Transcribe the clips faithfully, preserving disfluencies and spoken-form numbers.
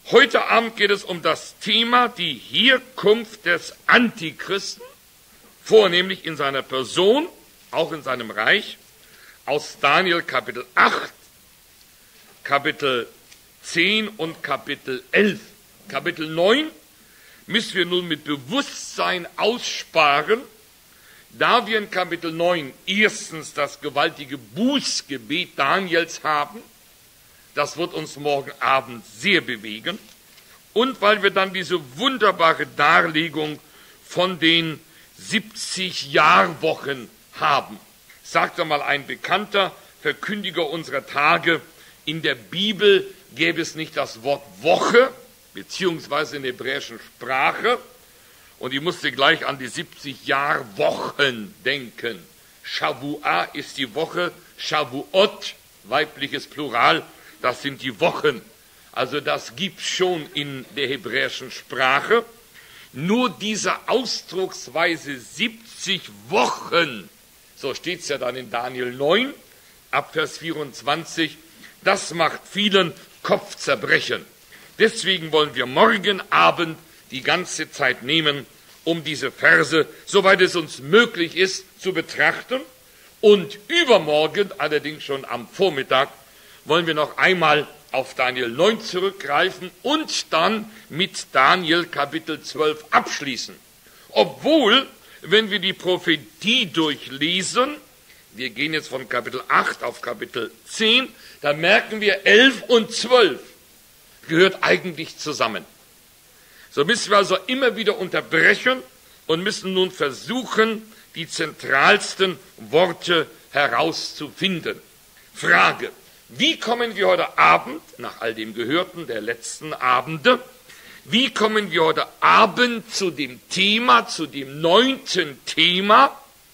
Heute Abend geht es um das Thema die Herkunft des Antichristen, vornehmlich in seiner Person, auch in seinem Reich, aus Daniel Kapitel acht, Kapitel zehn und Kapitel elf. Kapitel neun müssen wir nun mit Bewusstsein aussparen, da wir in Kapitel neun erstens das gewaltige Bußgebet Daniels haben. Das wird uns morgen Abend sehr bewegen. Und weil wir dann diese wunderbare Darlegung von den siebzig Jahrwochen haben. Sagte mal ein bekannter Verkündiger unserer Tage, in der Bibel gäbe es nicht das Wort Woche, beziehungsweise in der hebräischen Sprache. Und ich musste gleich an die siebzig Jahrwochen denken. Shavua ist die Woche, Shavuot, weibliches Plural, das sind die Wochen. Also das gibt es schon in der hebräischen Sprache. Nur diese Ausdrucksweise siebzig Wochen, so steht es ja dann in Daniel neun, ab Vers vierundzwanzig, das macht vielen Kopfzerbrechen. Deswegen wollen wir morgen Abend die ganze Zeit nehmen, um diese Verse, soweit es uns möglich ist, zu betrachten. Und übermorgen, allerdings schon am Vormittag, wollen wir noch einmal auf Daniel neun zurückgreifen und dann mit Daniel Kapitel zwölf abschließen. Obwohl, wenn wir die Prophetie durchlesen, wir gehen jetzt von Kapitel acht auf Kapitel zehn, da merken wir, elf und zwölf gehört eigentlich zusammen. So müssen wir also immer wieder unterbrechen und müssen nun versuchen, die zentralsten Worte herauszufinden. Frage: Wie kommen wir heute Abend, nach all dem Gehörten der letzten Abende, wie kommen wir heute Abend zu dem Thema, zu dem neunten Thema?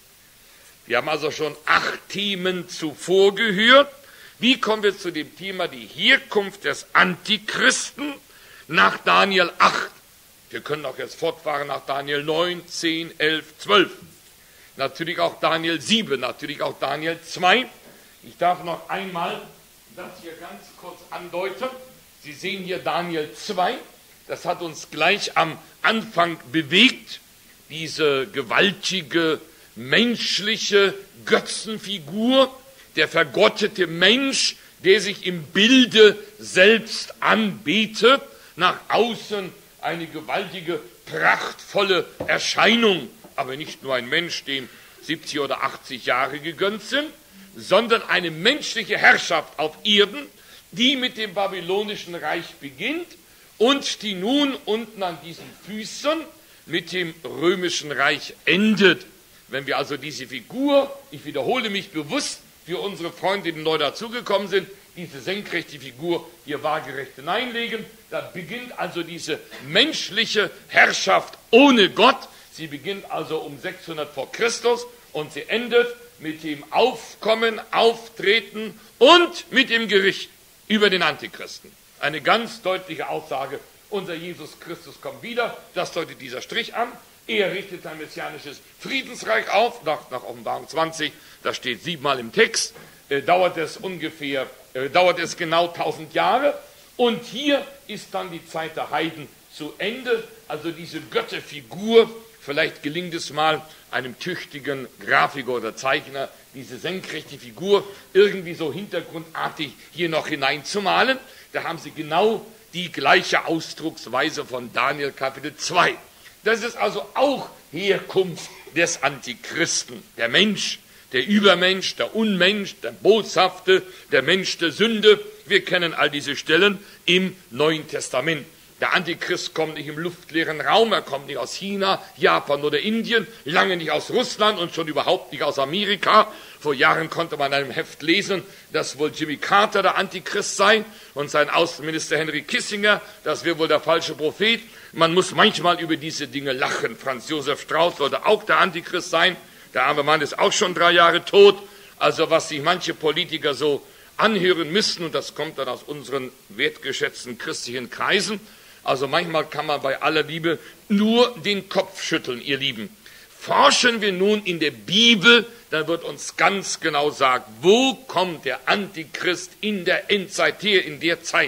Wir haben also schon acht Themen zuvor gehört. Wie kommen wir zu dem Thema die Herkunft des Antichristen nach Daniel acht? Wir können auch jetzt fortfahren nach Daniel neun, zehn, elf, zwölf. Natürlich auch Daniel sieben, natürlich auch Daniel zwei. Ich darf noch einmal das hier ganz kurz andeuten. Sie sehen hier Daniel zwei. Das hat uns gleich am Anfang bewegt. Diese gewaltige, menschliche Götzenfigur, der vergottete Mensch, der sich im Bilde selbst anbetet, nach außen eine gewaltige, prachtvolle Erscheinung, aber nicht nur ein Mensch, dem siebzig oder achtzig Jahre gegönnt sind, sondern eine menschliche Herrschaft auf Erden, die mit dem babylonischen Reich beginnt und die nun unten an diesen Füßen mit dem römischen Reich endet. Wenn wir also diese Figur, ich wiederhole mich bewusst für unsere Freunde, die neu dazugekommen sind, diese senkrechte Figur hier waagerecht hineinlegen, da beginnt also diese menschliche Herrschaft ohne Gott. Sie beginnt also um sechshundert vor Christus und sie endet mit dem Aufkommen, Auftreten und mit dem Gericht über den Antichristen. Eine ganz deutliche Aussage, unser Jesus Christus kommt wieder, das deutet dieser Strich an. Er richtet sein messianisches Friedensreich auf, nach, nach Offenbarung zwanzig, das steht siebenmal im Text, äh, dauert es ungefähr, äh, dauert es genau tausend Jahre. Und hier ist dann die Zeit der Heiden zu Ende, also diese Götterfigur. Vielleicht gelingt es mal einem tüchtigen Grafiker oder Zeichner, diese senkrechte Figur irgendwie so hintergrundartig hier noch hineinzumalen. Da haben Sie genau die gleiche Ausdrucksweise von Daniel Kapitel zwei. Das ist also auch Herkunft des Antichristen. Der Mensch, der Übermensch, der Unmensch, der Boshafte, der Mensch der Sünde. Wir kennen all diese Stellen im Neuen Testament. Der Antichrist kommt nicht im luftleeren Raum, er kommt nicht aus China, Japan oder Indien, lange nicht aus Russland und schon überhaupt nicht aus Amerika. Vor Jahren konnte man in einem Heft lesen, dass wohl Jimmy Carter der Antichrist sei und sein Außenminister Henry Kissinger, das wäre wohl der falsche Prophet. Man muss manchmal über diese Dinge lachen. Franz Josef Strauß sollte auch der Antichrist sein. Der arme Mann ist auch schon drei Jahre tot. Also was sich manche Politiker so anhören müssten, und das kommt dann aus unseren wertgeschätzten christlichen Kreisen, also manchmal kann man bei aller Liebe nur den Kopf schütteln, ihr Lieben. Forschen wir nun in der Bibel, dann wird uns ganz genau sagen, wo kommt der Antichrist in der Endzeit her, in der Zeit,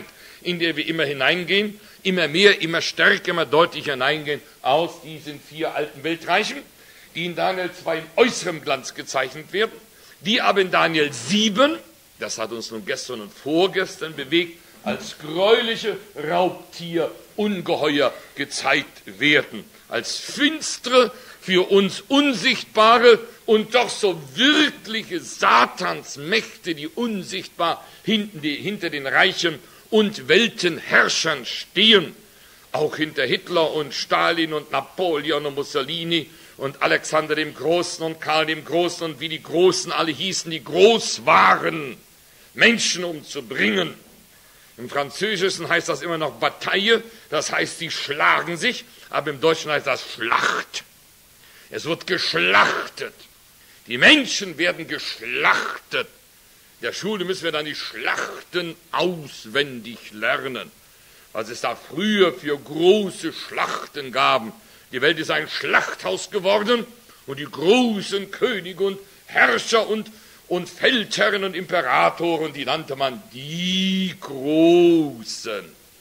in der wir immer hineingehen, immer mehr, immer stärker, immer deutlicher hineingehen, aus diesen vier alten Weltreichen, die in Daniel zwei im äußeren Glanz gezeichnet werden, die aber in Daniel sieben, das hat uns nun gestern und vorgestern bewegt, als gräuliche Raubtierungeheuer gezeigt werden, als finstere, für uns unsichtbare und doch so wirkliche Satansmächte, die unsichtbar hinter den Reichen und Weltenherrschern stehen, auch hinter Hitler und Stalin und Napoleon und Mussolini und Alexander dem Großen und Karl dem Großen und wie die Großen alle hießen, die groß waren, Menschen umzubringen. Im Französischen heißt das immer noch Bataille, das heißt, sie schlagen sich, aber im Deutschen heißt das Schlacht. Es wird geschlachtet. Die Menschen werden geschlachtet. In der Schule müssen wir dann die Schlachten auswendig lernen, was es da früher für große Schlachten gab. Die Welt ist ein Schlachthaus geworden und die großen Könige und Herrscher und, und Feldherren und Imperatoren, die nannte man die Großen.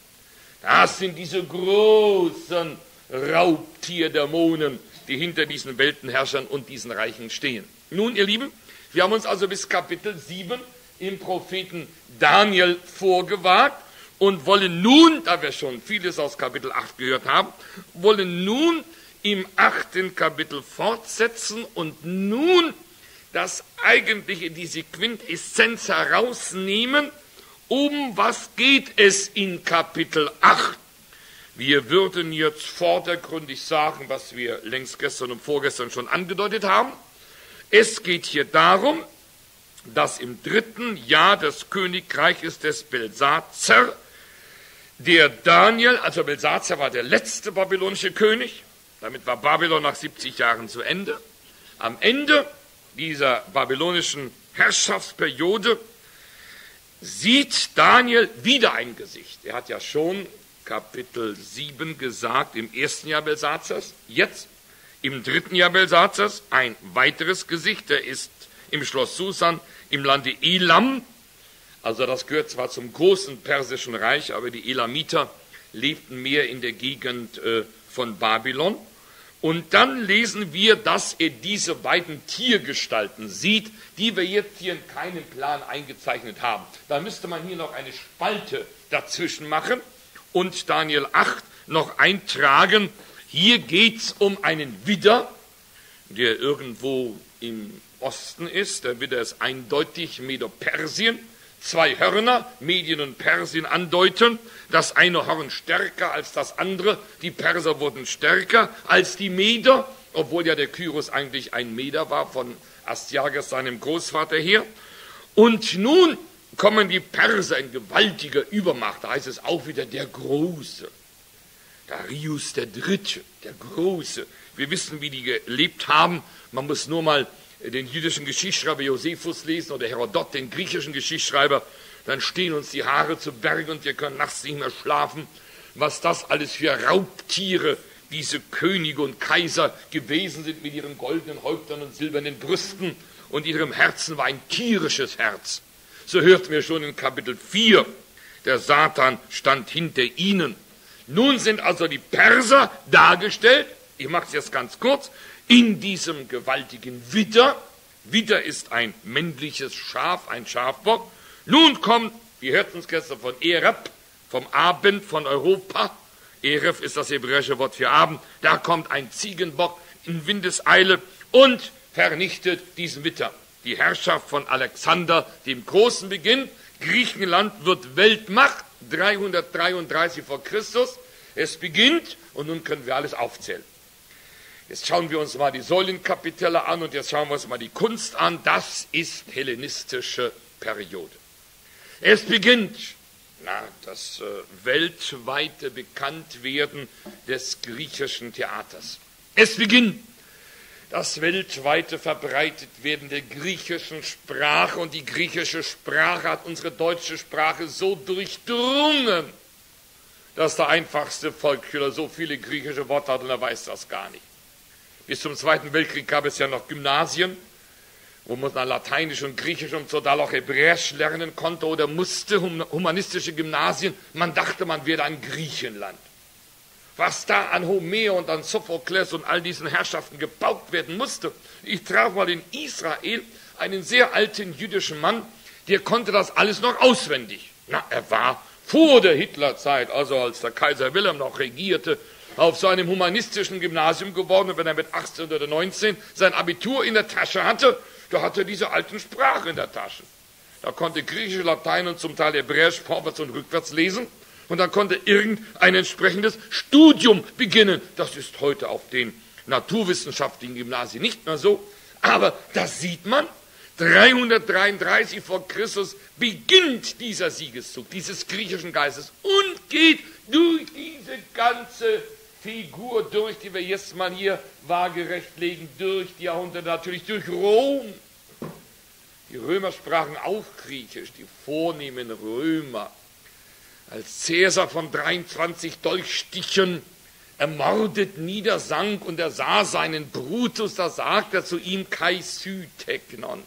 Das sind diese großen Raubtierdämonen, die hinter diesen Weltenherrschern und diesen Reichen stehen. Nun, ihr Lieben, wir haben uns also bis Kapitel sieben im Propheten Daniel vorgewagt und wollen nun, da wir schon vieles aus Kapitel acht gehört haben, wollen nun im achten Kapitel fortsetzen und nun das eigentliche, diese Quintessenz herausnehmen, um was geht es in Kapitel acht. Wir würden jetzt vordergründig sagen, was wir längst gestern und vorgestern schon angedeutet haben. Es geht hier darum, dass im dritten Jahr des Königreiches des Belsazar der Daniel, also Belsazar war der letzte babylonische König, damit war Babylon nach siebzig Jahren zu Ende. Am Ende dieser babylonischen Herrschaftsperiode sieht Daniel wieder ein Gesicht. Er hat ja schon Kapitel sieben gesagt, im ersten Jahr Belsazars, jetzt im dritten Jahr Belsazars ein weiteres Gesicht, der ist im Schloss Susan im Lande Elam, also das gehört zwar zum großen persischen Reich, aber die Elamiter lebten mehr in der Gegend äh, von Babylon. Und dann lesen wir, dass er diese beiden Tiergestalten sieht, die wir jetzt hier in keinem Plan eingezeichnet haben. Da müsste man hier noch eine Spalte dazwischen machen und Daniel acht noch eintragen. Hier geht es um einen Widder, der irgendwo im Osten ist. Der Widder ist eindeutig Medo-Persien. Zwei Hörner, Medien und Persien, andeuten, das eine Horn stärker als das andere. Die Perser wurden stärker als die Meder, obwohl ja der Kyros eigentlich ein Meder war, von Astyages, seinem Großvater her. Und nun kommen die Perser in gewaltiger Übermacht. Da heißt es auch wieder der Große. Darius der Dritte, der Große. Wir wissen, wie die gelebt haben. Man muss nur mal den jüdischen Geschichtsschreiber Josephus lesen oder Herodot, den griechischen Geschichtsschreiber. Dann stehen uns die Haare zu Berge und wir können nachts nicht mehr schlafen. Was das alles für Raubtiere, diese Könige und Kaiser gewesen sind mit ihren goldenen Häuptern und silbernen Brüsten. Und ihrem Herzen war ein tierisches Herz. So hörten wir schon in Kapitel vier, der Satan stand hinter ihnen. Nun sind also die Perser dargestellt, ich mache es jetzt ganz kurz, in diesem gewaltigen Widder. Widder ist ein männliches Schaf, ein Schafbock. Nun kommt, wir hörten es gestern von Ereb, vom Abend von Europa. Ereb ist das hebräische Wort für Abend. Da kommt ein Ziegenbock in Windeseile und vernichtet diesen Widder. Die Herrschaft von Alexander dem Großen beginnt. Griechenland wird Weltmacht, dreihundertdreiunddreißig vor Christus. Es beginnt und nun können wir alles aufzählen. Jetzt schauen wir uns mal die Säulenkapitelle an und jetzt schauen wir uns mal die Kunst an. Das ist hellenistische Periode. Es beginnt na, das äh, weltweite Bekanntwerden des griechischen Theaters. Es beginnt das weltweite Verbreitetwerden der griechischen Sprache und die griechische Sprache hat unsere deutsche Sprache so durchdrungen, dass der einfachste Volksschüler so viele griechische Worte hat und er weiß das gar nicht. Bis zum Zweiten Weltkrieg gab es ja noch Gymnasien wo man dann Lateinisch und Griechisch und so da auch Hebräisch lernen konnte oder musste, humanistische Gymnasien. Man dachte, man wäre ein Griechenland. Was da an Homer und an Sophokles und all diesen Herrschaften gebaut werden musste. Ich traf mal in Israel einen sehr alten jüdischen Mann, der konnte das alles noch auswendig. Na, er war vor der Hitlerzeit, also als der Kaiser Wilhelm noch regierte, auf so einem humanistischen Gymnasium geworden. Und wenn er mit achtzehn oder neunzehn sein Abitur in der Tasche hatte, da hatte er diese alten Sprachen in der Tasche. Da konnte Griechisch, Latein und zum Teil Hebräisch vorwärts und rückwärts lesen. Und dann konnte irgendein entsprechendes Studium beginnen. Das ist heute auf den naturwissenschaftlichen Gymnasien nicht mehr so. Aber das sieht man. dreihundertdreiunddreißig vor Christus beginnt dieser Siegeszug dieses griechischen Geistes und geht durch diese ganze Figur durch, die wir jetzt mal hier waagerecht legen, durch die Jahrhunderte, natürlich durch Rom. Die Römer sprachen auch Griechisch, die vornehmen Römer. Als Cäsar von dreiundzwanzig Dolchstichen ermordet niedersank und er sah seinen Brutus, da sagt er zu ihm, Kai Syteknon.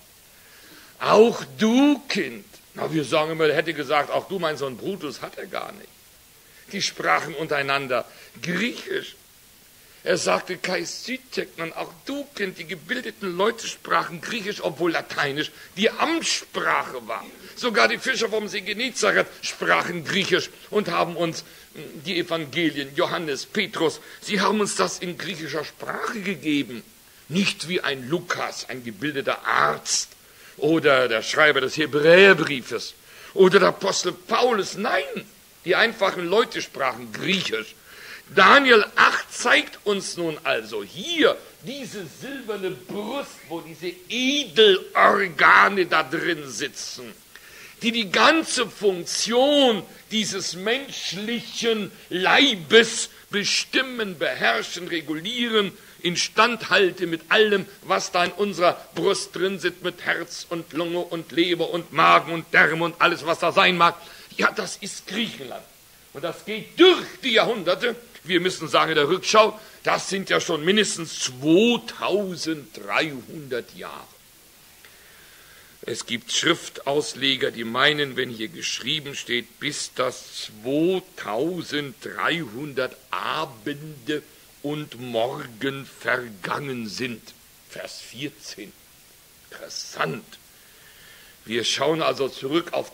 Auch du, Kind. Na, wir sagen immer, er hätte gesagt, auch du, mein Sohn Brutus, hat er gar nicht. Die sprachen untereinander Griechisch. Er sagte, Kai Syteknon, auch du, Kind, die gebildeten Leute sprachen Griechisch, obwohl Lateinisch die Amtssprache war. Sogar die Fischer vom See Genezareth sprachen Griechisch und haben uns die Evangelien, Johannes, Petrus, sie haben uns das in griechischer Sprache gegeben. Nicht wie ein Lukas, ein gebildeter Arzt oder der Schreiber des Hebräerbriefes oder der Apostel Paulus. Nein, die einfachen Leute sprachen Griechisch. Daniel acht zeigt uns nun also hier diese silberne Brust, wo diese Edelorgane da drin sitzen, die die ganze Funktion dieses menschlichen Leibes bestimmen, beherrschen, regulieren, instand halten mit allem, was da in unserer Brust drin sitzt, mit Herz und Lunge und Leber und Magen und Darm und alles, was da sein mag. Ja, das ist Griechenland. Und das geht durch die Jahrhunderte. Wir müssen sagen, in der Rückschau, das sind ja schon mindestens zweitausenddreihundert Jahre. Es gibt Schriftausleger, die meinen, wenn hier geschrieben steht, bis das zweitausenddreihundert Abende und Morgen vergangen sind. Vers vierzehn. Interessant. Wir schauen also zurück auf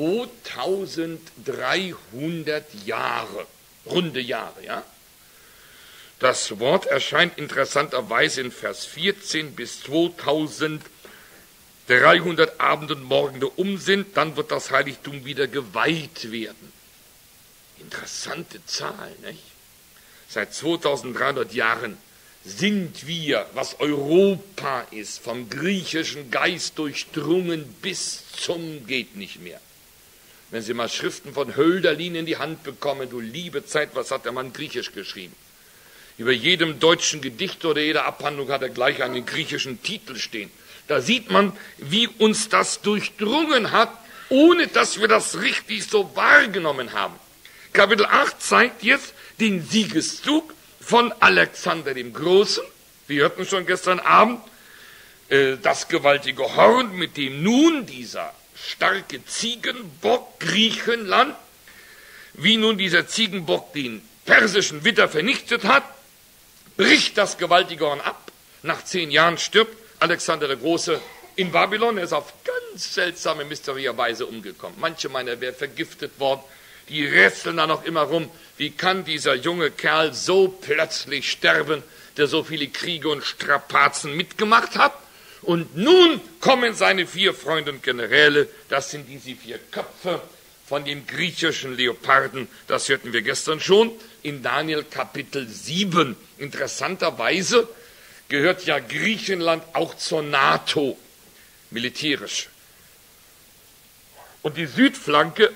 zweitausenddreihundert Jahre. Runde Jahre, ja? Das Wort erscheint interessanterweise in Vers vierzehn bis zweitausenddreihundert Abend und Morgende um sind, dann wird das Heiligtum wieder geweiht werden. Interessante Zahl, nicht? Seit zweitausenddreihundert Jahren sind wir, was Europa ist, vom griechischen Geist durchdrungen bis zum geht nicht mehr. Wenn Sie mal Schriften von Hölderlin in die Hand bekommen, du liebe Zeit, was hat der Mann griechisch geschrieben? Über jedem deutschen Gedicht oder jeder Abhandlung hat er gleich einen griechischen Titel stehen. Da sieht man, wie uns das durchdrungen hat, ohne dass wir das richtig so wahrgenommen haben. Kapitel acht zeigt jetzt den Siegeszug von Alexander dem Großen. Wir hörten schon gestern Abend äh, das gewaltige Horn, mit dem nun dieser starke Ziegenbock Griechenland, wie nun dieser Ziegenbock den persischen Widder vernichtet hat, bricht das gewaltige Horn ab. Nach zehn Jahren stirbt Alexander der Große in Babylon. Er ist auf ganz seltsame, mysteriöse Weise umgekommen. Manche meinen, er wäre vergiftet worden. Die rätseln da noch immer rum. Wie kann dieser junge Kerl so plötzlich sterben, der so viele Kriege und Strapazen mitgemacht hat? Und nun kommen seine vier Freunde und Generäle, das sind diese vier Köpfe von dem griechischen Leoparden, das hörten wir gestern schon, in Daniel Kapitel sieben. Interessanterweise gehört ja Griechenland auch zur NATO, militärisch. Und die Südflanke,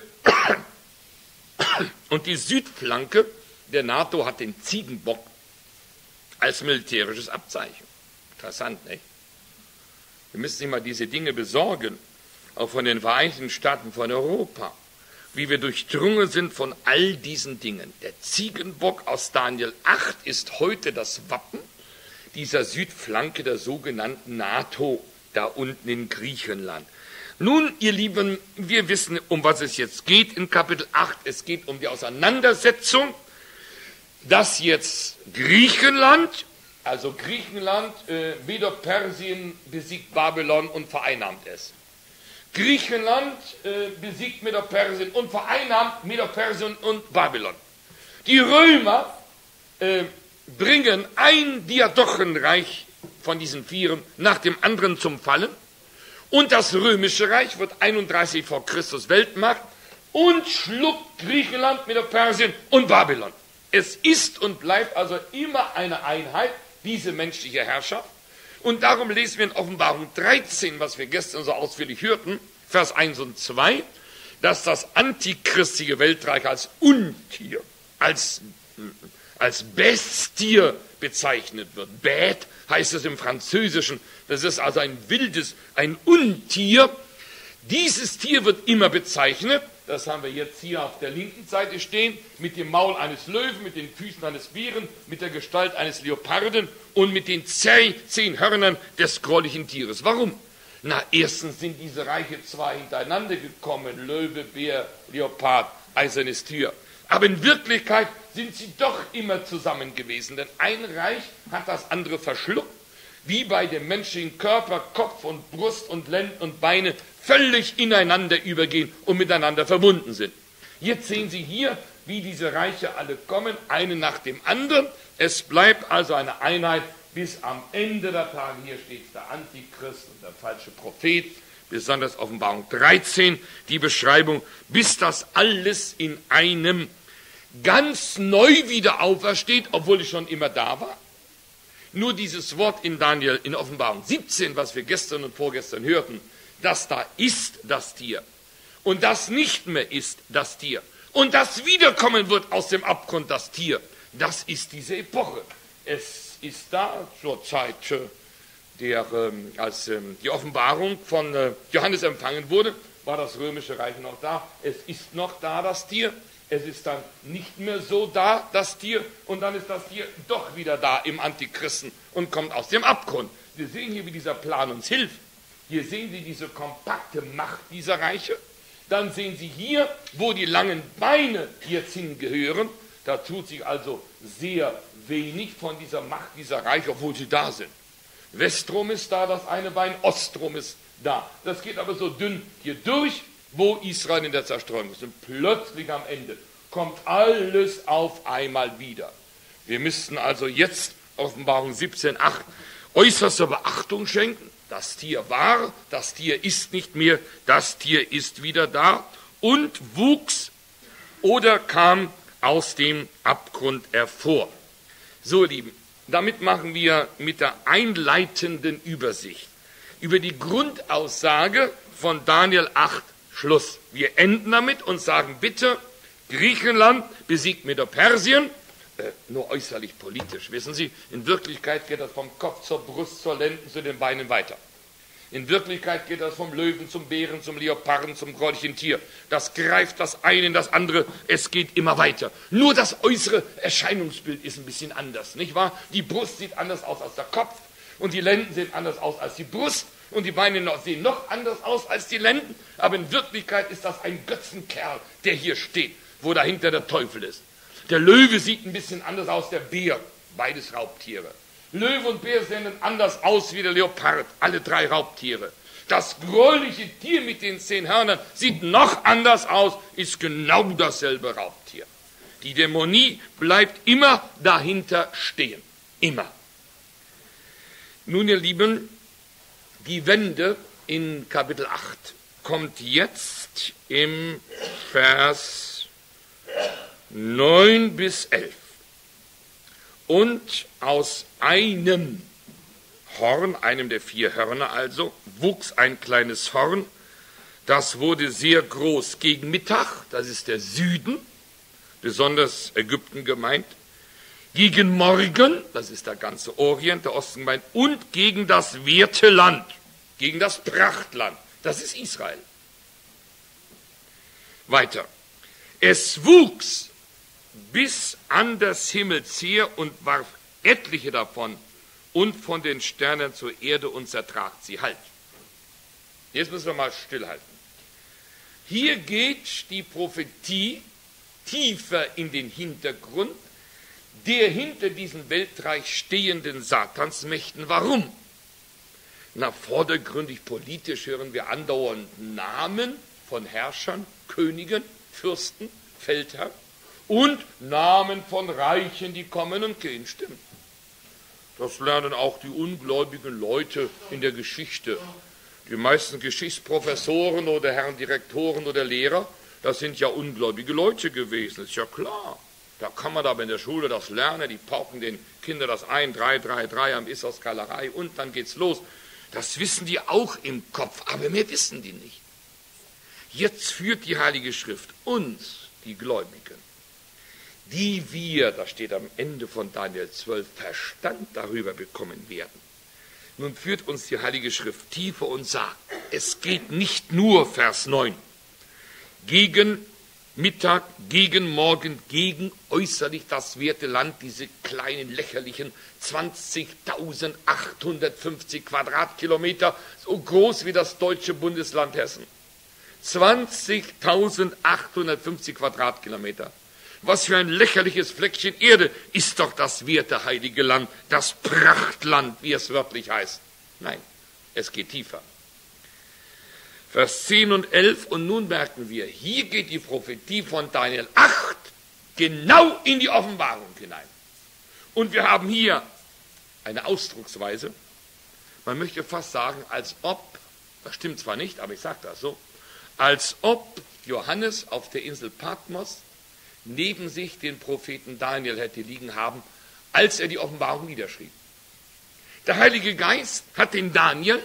und die Südflanke der NATO hat den Ziegenbock als militärisches Abzeichen. Interessant, nicht? Wir müssen sich mal diese Dinge besorgen, auch von den Vereinigten Staaten von Europa, wie wir durchdrungen sind von all diesen Dingen. Der Ziegenbock aus Daniel acht ist heute das Wappen dieser Südflanke der sogenannten NATO. da unten in Griechenland. Nun, ihr Lieben, wir wissen, um was es jetzt geht in Kapitel acht. Es geht um die Auseinandersetzung, dass jetzt Griechenland, also Griechenland, äh, Medo-Persien besiegt Babylon und vereinnahmt es. Griechenland äh, besiegt Medo-Persien und vereinnahmt Medo-Persien und Babylon. Die Römer äh, bringen ein Diadochenreich von diesen Vieren nach dem anderen zum Fallen. Und das Römische Reich wird einunddreißig vor Christus Weltmacht und schluckt Griechenland, Medo-Persien und Babylon. Es ist und bleibt also immer eine Einheit, diese menschliche Herrschaft. Und darum lesen wir in Offenbarung dreizehn, was wir gestern so ausführlich hörten, Vers eins und zwei, dass das antichristische Weltreich als Untier, als, als Bestie bezeichnet wird. Bête heißt es im Französischen. Das ist also ein wildes, ein Untier. Dieses Tier wird immer bezeichnet, das haben wir jetzt hier auf der linken Seite stehen, mit dem Maul eines Löwen, mit den Füßen eines Bären, mit der Gestalt eines Leoparden und mit den zehn, zehn Hörnern des gräulichen Tieres. Warum? Na, erstens sind diese Reiche zwar hintereinander gekommen, Löwe, Bär, Leopard, eisernes Tier. Aber in Wirklichkeit sind sie doch immer zusammen gewesen, denn ein Reich hat das andere verschluckt, wie bei dem menschlichen Körper, Kopf und Brust und Lenden und Beine völlig ineinander übergehen und miteinander verbunden sind. Jetzt sehen Sie hier, wie diese Reiche alle kommen, eine nach dem anderen. Es bleibt also eine Einheit bis am Ende der Tage. Hier steht der Antichrist und der falsche Prophet, besonders Offenbarung dreizehn, die Beschreibung, bis das alles in einem ganz neu wieder aufersteht, obwohl es schon immer da war. Nur dieses Wort in Daniel, in Offenbarung siebzehn, was wir gestern und vorgestern hörten, dass da ist das Tier und das nicht mehr ist das Tier und das wiederkommen wird aus dem Abgrund das Tier, das ist diese Epoche. Es ist da zur Zeit, der, als die Offenbarung von Johannes empfangen wurde, war das römische Reich noch da. Es ist noch da, das Tier. Es ist dann nicht mehr so da, das Tier, und dann ist das Tier doch wieder da im Antichristen und kommt aus dem Abgrund. Wir sehen hier, wie dieser Plan uns hilft. Hier sehen Sie diese kompakte Macht dieser Reiche. Dann sehen Sie hier, wo die langen Beine jetzt hingehören. Da tut sich also sehr wenig von dieser Macht dieser Reiche, obwohl sie da sind. Westrum ist da, das eine Bein, Ostrum ist da. Das geht aber so dünn hier durch, wo Israel in der Zerstreuung ist. Und plötzlich am Ende kommt alles auf einmal wieder. Wir müssten also jetzt Offenbarung siebzehn acht äußerste Beachtung schenken. Das Tier war, das Tier ist nicht mehr, das Tier ist wieder da und wuchs oder kam aus dem Abgrund hervor. So, Lieben, damit machen wir mit der einleitenden Übersicht über die Grundaussage von Daniel acht Schluss. Wir enden damit und sagen, bitte, Griechenland besiegt Medo-Persien, äh, nur äußerlich politisch, wissen Sie, in Wirklichkeit geht das vom Kopf zur Brust, zur Lenden, zu den Beinen weiter. In Wirklichkeit geht das vom Löwen zum Bären, zum Leoparden, zum gräulichen Tier. Das greift das eine in das andere, es geht immer weiter. Nur das äußere Erscheinungsbild ist ein bisschen anders, nicht wahr? Die Brust sieht anders aus als der Kopf und die Lenden sehen anders aus als die Brust. Und die Beine noch, sehen noch anders aus als die Lenden, aber in Wirklichkeit ist das ein Götzenkerl, der hier steht, wo dahinter der Teufel ist. Der Löwe sieht ein bisschen anders aus, der Bär, beides Raubtiere. Löwe und Bär sehen anders aus wie der Leopard, alle drei Raubtiere. Das gräuliche Tier mit den zehn Hörnern sieht noch anders aus, ist genau dasselbe Raubtier. Die Dämonie bleibt immer dahinter stehen, immer. Nun, ihr Lieben, die Wende in Kapitel acht kommt jetzt im Vers neun bis elf. Und aus einem Horn, einem der vier Hörner also, wuchs ein kleines Horn, das wurde sehr groß gegen Mittag, das ist der Süden, besonders Ägypten gemeint, gegen Morgen, das ist der ganze Orient, der Osten gemeint, und gegen das werte Land, gegen das Prachtland, das ist Israel. Weiter. Es wuchs bis an das Himmelsheer und warf etliche davon und von den Sternen zur Erde und zertragt sie. Halt, Jetzt müssen wir mal stillhalten. Hier geht die Prophetie tiefer in den Hintergrund der hinter diesem Weltreich stehenden Satansmächten. Warum? Na, vordergründig politisch hören wir andauernd Namen von Herrschern, Königen, Fürsten, Feldherren und Namen von Reichen, die kommen und gehen. Stimmt. Das lernen auch die ungläubigen Leute in der Geschichte. Die meisten Geschichtsprofessoren oder Herren Direktoren oder Lehrer, das sind ja ungläubige Leute gewesen, ist ja klar. Da kann man aber in der Schule das lernen, die pauken den Kindern das ein, drei, drei, drei am Isserskalerei und dann geht's los. Das wissen die auch im Kopf, aber mehr wissen die nicht. Jetzt führt die Heilige Schrift uns, die Gläubigen, die wir, das steht am Ende von Daniel zwölf, Verstand darüber bekommen werden. Nun führt uns die Heilige Schrift tiefer und sagt, es geht nicht nur, Vers neun, gegen Mittag, gegen Morgen, gegen äußerlich das werte Land, diese kleinen lächerlichen zwanzigtausendachthundertfünfzig Quadratkilometer, so groß wie das deutsche Bundesland Hessen. zwanzigtausendachthundertfünfzig Quadratkilometer. Was für ein lächerliches Fleckchen Erde ist doch das werte heilige Land, das Prachtland, wie es wörtlich heißt. Nein, es geht tiefer. Vers zehn und elf, und nun merken wir, hier geht die Prophetie von Daniel acht genau in die Offenbarung hinein. Und wir haben hier eine Ausdrucksweise, man möchte fast sagen, als ob, das stimmt zwar nicht, aber ich sage das so, als ob Johannes auf der Insel Patmos neben sich den Propheten Daniel hätte liegen haben, als er die Offenbarung niederschrieb. Der Heilige Geist hat den Daniel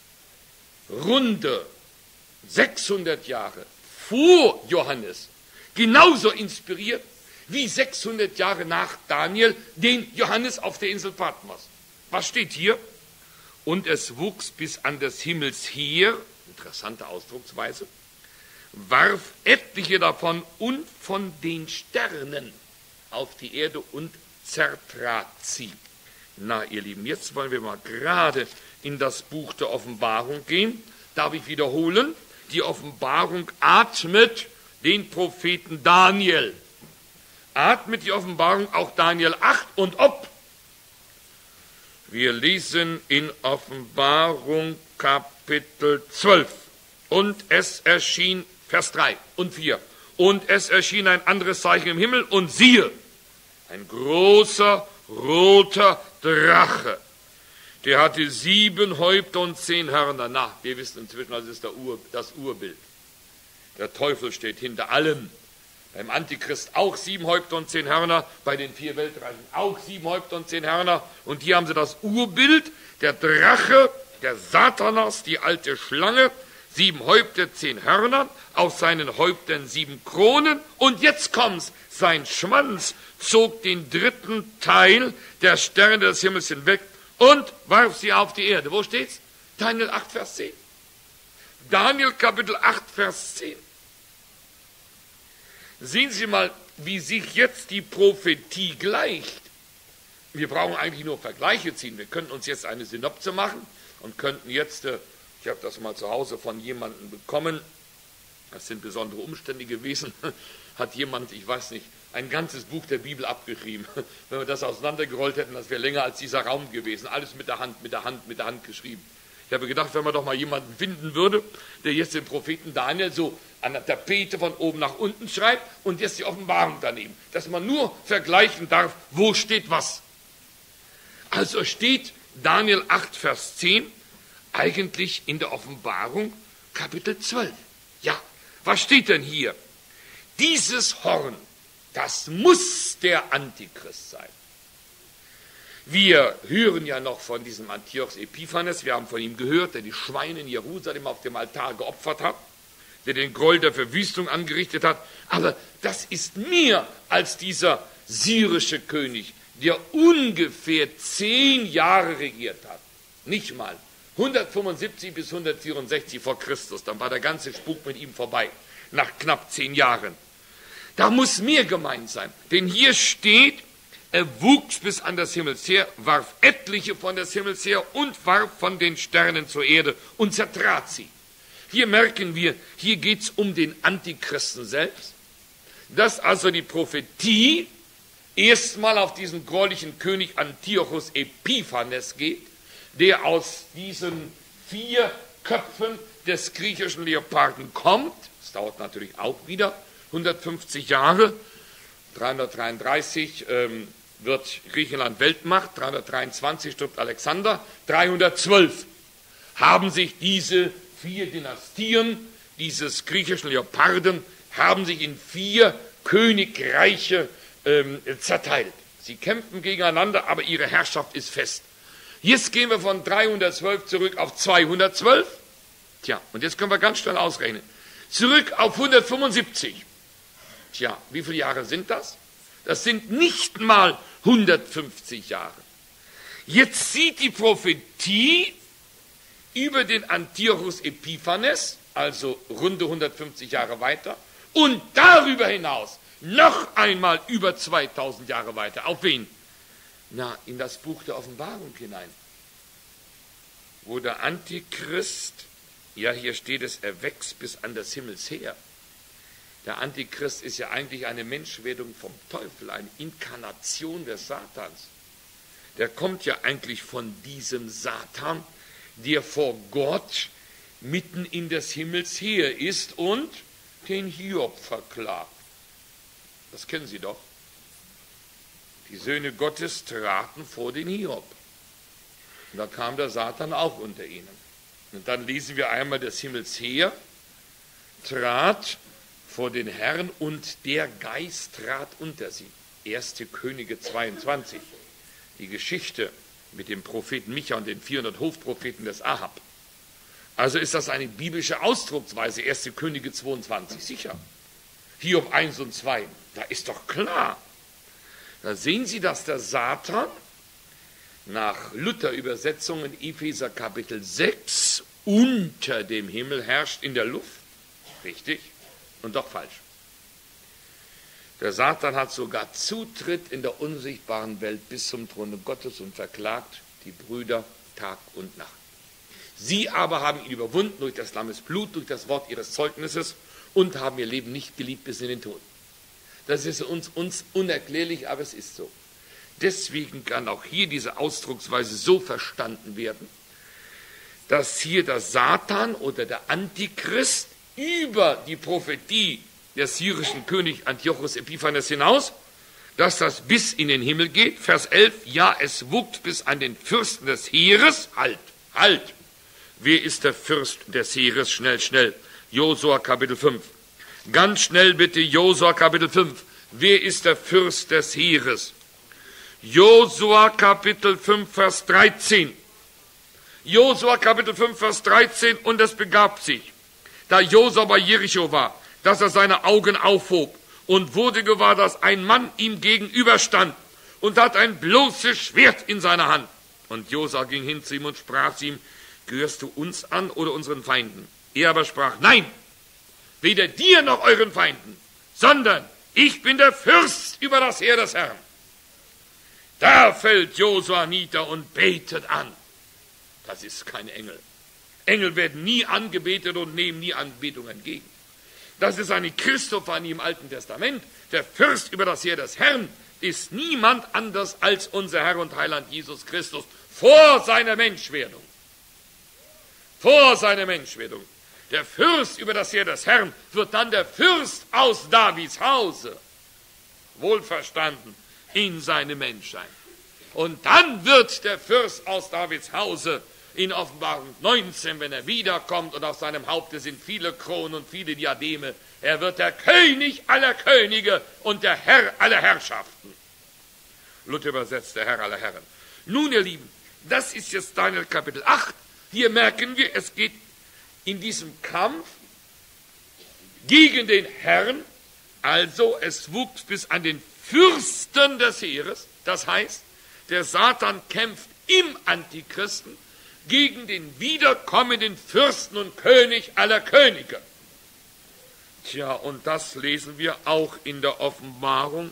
runde sechshundert Jahre vor Johannes genauso inspiriert wie sechshundert Jahre nach Daniel den Johannes auf der Insel Patmos. Was steht hier? Und es wuchs bis an des Himmels Heer, interessante Ausdrucksweise, warf etliche davon und von den Sternen auf die Erde und zertrat sie. Na, ihr Lieben, jetzt wollen wir mal gerade in das Buch der Offenbarung gehen. Darf ich wiederholen? Die Offenbarung atmet den Propheten Daniel. Atmet die Offenbarung auch Daniel acht und ob? Wir lesen in Offenbarung Kapitel zwölf. Und es erschien, Vers drei und vier. Und es erschien ein anderes Zeichen im Himmel und siehe, ein großer, roter Drache. Der hatte sieben Häupter und zehn Hörner. Na, wir wissen inzwischen, das ist der Ur, das Urbild. Der Teufel steht hinter allem. Beim Antichrist auch sieben Häupter und zehn Hörner, bei den vier Weltreichen auch sieben Häupter und zehn Hörner. Und hier haben sie das Urbild, der Drache, der Satanas, die alte Schlange, sieben Häupter, zehn Hörner, auf seinen Häuptern sieben Kronen. Und jetzt kommt's, sein Schwanz zog den dritten Teil der Sterne des Himmels hinweg und warf sie auf die Erde. Wo steht's? Daniel acht, Vers zehn. Daniel Kapitel acht, Vers zehn. Sehen Sie mal, wie sich jetzt die Prophetie gleicht. Wir brauchen eigentlich nur Vergleiche ziehen. Wir könnten uns jetzt eine Synopse machen und könnten jetzt, ich habe das mal zu Hause von jemandem bekommen, das sind besondere Umstände gewesen, hat jemand, ich weiß nicht, ein ganzes Buch der Bibel abgeschrieben. Wenn wir das auseinandergerollt hätten, das wäre länger als dieser Raum gewesen. Alles mit der Hand, mit der Hand, mit der Hand geschrieben. Ich habe gedacht, wenn man doch mal jemanden finden würde, der jetzt den Propheten Daniel so an der Tapete von oben nach unten schreibt und jetzt die Offenbarung daneben. Dass man nur vergleichen darf, wo steht was. Also steht Daniel acht, Vers zehn, eigentlich in der Offenbarung Kapitel zwölf. Ja, was steht denn hier? Dieses Horn, das muss der Antichrist sein. Wir hören ja noch von diesem Antiochos Epiphanes, wir haben von ihm gehört, der die Schweine in Jerusalem auf dem Altar geopfert hat, der den Groll der Verwüstung angerichtet hat. Aber das ist mehr als dieser syrische König, der ungefähr zehn Jahre regiert hat. Nicht mal. hundertfünfundsiebzig bis hundertvierundsechzig vor Christus, dann war der ganze Spuk mit ihm vorbei, nach knapp zehn Jahren. Da muss mehr gemeint sein, denn hier steht, er wuchs bis an das Himmelsheer, warf etliche von des Himmels her und warf von den Sternen zur Erde und zertrat sie. Hier merken wir, hier geht es um den Antichristen selbst, dass also die Prophetie erstmal auf diesen gräulichen König Antiochus Epiphanes geht, der aus diesen vier Köpfen des griechischen Leoparden kommt. Das dauert natürlich auch wieder hundertfünfzig Jahre. dreihundertdreiunddreißig ähm, wird Griechenland Weltmacht, dreihundertdreiundzwanzig stirbt Alexander, dreihundertzwölf haben sich diese vier Dynastien dieses griechischen Leoparden haben sich in vier Königreiche ähm, zerteilt. Sie kämpfen gegeneinander, aber ihre Herrschaft ist fest. Jetzt gehen wir von dreihundertzwölf zurück auf zweihundertzwölf. Tja, und jetzt können wir ganz schnell ausrechnen. Zurück auf hundertfünfundsiebzig. Tja, wie viele Jahre sind das? Das sind nicht mal hundertfünfzig Jahre. Jetzt sieht die Prophetie über den Antiochus Epiphanes, also runde hundertfünfzig Jahre weiter, und darüber hinaus noch einmal über zweitausend Jahre weiter. Auf wen? Na, in das Buch der Offenbarung hinein. Wo der Antichrist, ja, hier steht es, er wächst bis an das Himmelsheer. Der Antichrist ist ja eigentlich eine Menschwerdung vom Teufel, eine Inkarnation des Satans. Der kommt ja eigentlich von diesem Satan, der vor Gott mitten in des Himmels Heer ist und den Hiob verklagt. Das kennen Sie doch. Die Söhne Gottes traten vor den Hiob. Und da kam der Satan auch unter ihnen. Und dann lesen wir einmal, des Himmels Heer trat vor den Herrn und der Geist trat unter sie. erste Könige zweiundzwanzig. Die Geschichte mit dem Propheten Micha und den vierhundert Hofpropheten des Ahab. Also ist das eine biblische Ausdrucksweise, erste Könige zweiundzwanzig, sicher. Hiob eins und zwei, da ist doch klar. Da sehen Sie, dass der Satan nach Luther-Übersetzungen Epheser Kapitel sechs unter dem Himmel herrscht in der Luft. Richtig und doch falsch. Der Satan hat sogar Zutritt in der unsichtbaren Welt bis zum Throne Gottes und verklagt die Brüder Tag und Nacht. Sie aber haben ihn überwunden durch das Lammes Blut, durch das Wort ihres Zeugnisses und haben ihr Leben nicht geliebt bis in den Tod. Das ist uns, uns unerklärlich, aber es ist so. Deswegen kann auch hier diese Ausdrucksweise so verstanden werden, dass hier der Satan oder der Antichrist über die Prophetie des syrischen König Antiochus Epiphanes hinaus, dass das bis in den Himmel geht. Vers elf, ja, es wuchs bis an den Fürsten des Heeres. Halt, halt. Wer ist der Fürst des Heeres? Schnell, schnell. Josua Kapitel fünf. Ganz schnell bitte Josua Kapitel fünf. Wer ist der Fürst des Heeres? Josua Kapitel fünf, Vers dreizehn. Josua Kapitel fünf, Vers dreizehn. Und es begab sich, da Josua bei Jericho war, dass er seine Augen aufhob und wurde gewahr, dass ein Mann ihm gegenüberstand und hat ein bloßes Schwert in seiner Hand. Und Josua ging hin zu ihm und sprach zu ihm, gehörst du uns an oder unseren Feinden? Er aber sprach, nein, weder dir noch euren Feinden, sondern ich bin der Fürst über das Heer des Herrn. Da fällt Josua nieder und betet an. Das ist kein Engel. Engel werden nie angebetet und nehmen nie Anbetung entgegen. Das ist eine Christophanie im Alten Testament. Der Fürst über das Heer des Herrn ist niemand anders als unser Herr und Heiland Jesus Christus vor seiner Menschwerdung. Vor seiner Menschwerdung. Der Fürst über das Heer des Herrn wird dann der Fürst aus Davids Hause. Wohlverstanden, in seinem Menschsein. Und dann wird der Fürst aus Davids Hause in Offenbarung neunzehn, wenn er wiederkommt und auf seinem Haupte sind viele Kronen und viele Diademe. Er wird der König aller Könige und der Herr aller Herrschaften. Luther übersetzt der Herr aller Herren. Nun, ihr Lieben, das ist jetzt Daniel Kapitel acht. Hier merken wir, es geht in diesem Kampf gegen den Herrn, also es wuchs bis an den Fürsten des Heeres. Das heißt, der Satan kämpft im Antichristen gegen den wiederkommenden Fürsten und König aller Könige. Tja, und das lesen wir auch in der Offenbarung,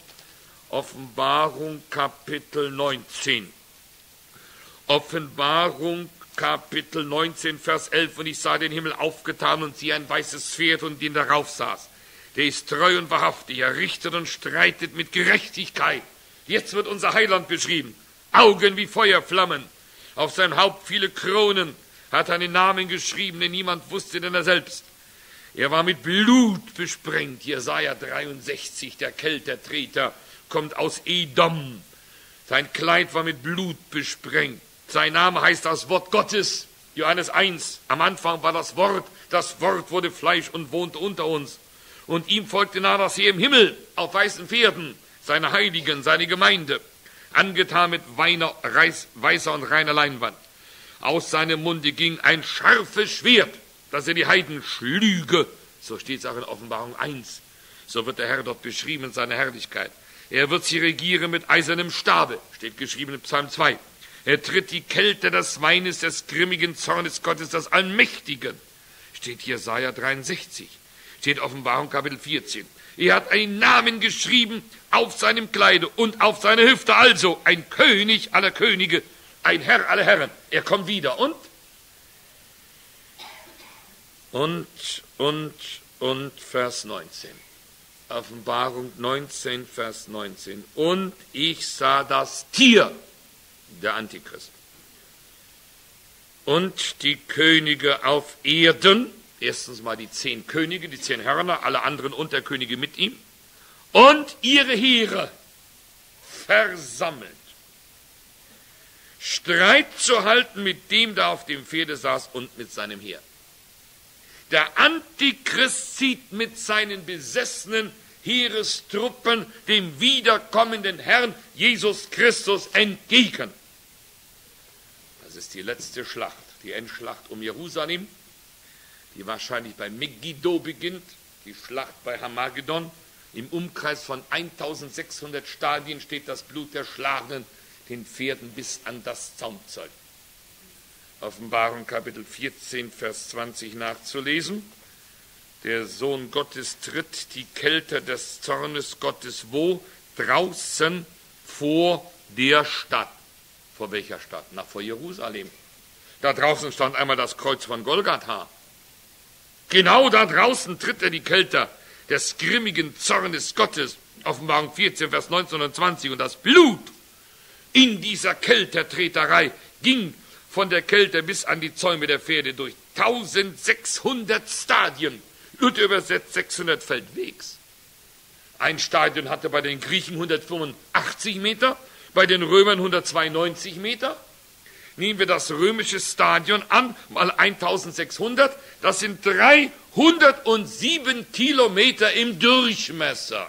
Offenbarung Kapitel neunzehn. Offenbarung Kapitel neunzehn, Vers elf, und ich sah den Himmel aufgetan und siehe ein weißes Pferd und den darauf saß. Der ist treu und wahrhaftig, er richtet und streitet mit Gerechtigkeit. Jetzt wird unser Heiland beschrieben. Augen wie Feuerflammen, auf seinem Haupt viele Kronen, hat einen Namen geschrieben, den niemand wusste, denn er selbst. Er war mit Blut besprengt. Jesaja dreiundsechzig, der Keltertreter, kommt aus Edom. Sein Kleid war mit Blut besprengt. Sein Name heißt das Wort Gottes. Johannes eins. Am Anfang war das Wort. Das Wort wurde Fleisch und wohnte unter uns. Und ihm folgte nahe das Heer im Himmel auf weißen Pferden, seine Heiligen, seine Gemeinde, angetan mit weiner, Reis, weißer und reiner Leinwand. Aus seinem Munde ging ein scharfes Schwert, dass er die Heiden schlüge. So steht es auch in Offenbarung eins. So wird der Herr dort beschrieben in seiner Herrlichkeit. Er wird sie regieren mit eisernem Stabe, steht geschrieben in Psalm zwei. Er tritt die Kälte des Weines des grimmigen Zornes Gottes, des Allmächtigen, steht Jesaja dreiundsechzig. Steht Offenbarung Kapitel vierzehn. Er hat einen Namen geschrieben auf seinem Kleide und auf seiner Hüfte, also ein König aller Könige, ein Herr aller Herren. Er kommt wieder und, und, und, und, Vers neunzehn. Offenbarung neunzehn, Vers neunzehn. Und ich sah das Tier, der Antichrist, und die Könige auf Erden, erstens mal die zehn Könige, die zehn Hörner, alle anderen Unterkönige mit ihm, und ihre Heere versammelt, Streit zu halten mit dem, der auf dem Pferde saß und mit seinem Heer. Der Antichrist zieht mit seinen besessenen Heerestruppen dem wiederkommenden Herrn Jesus Christus entgegen. Das ist die letzte Schlacht, die Endschlacht um Jerusalem, die wahrscheinlich bei Megiddo beginnt, die Schlacht bei Hamagedon. Im Umkreis von eintausendsechshundert Stadien steht das Blut der Schlagenden den Pferden bis an das Zaumzeug. Offenbarung Kapitel vierzehn, Vers zwanzig nachzulesen. Der Sohn Gottes tritt die Kälte des Zornes Gottes wo? Draußen vor der Stadt. Vor welcher Stadt? Na, vor Jerusalem. Da draußen stand einmal das Kreuz von Golgatha. Genau da draußen tritt er die Kälte des grimmigen Zornes Gottes. Offenbarung vierzehn, Vers neunzehn und zwanzig. Und das Blut in dieser Kältertreterei ging von der Kälte bis an die Zäume der Pferde durch eintausendsechshundert Stadien. Luther übersetzt sechshundert Feldwegs. Ein Stadion hatte bei den Griechen hundertfünfundachtzig Meter, bei den Römern hundertzweiundneunzig Meter. Nehmen wir das römische Stadion an, mal eintausendsechshundert, das sind dreihundertsieben Kilometer im Durchmesser.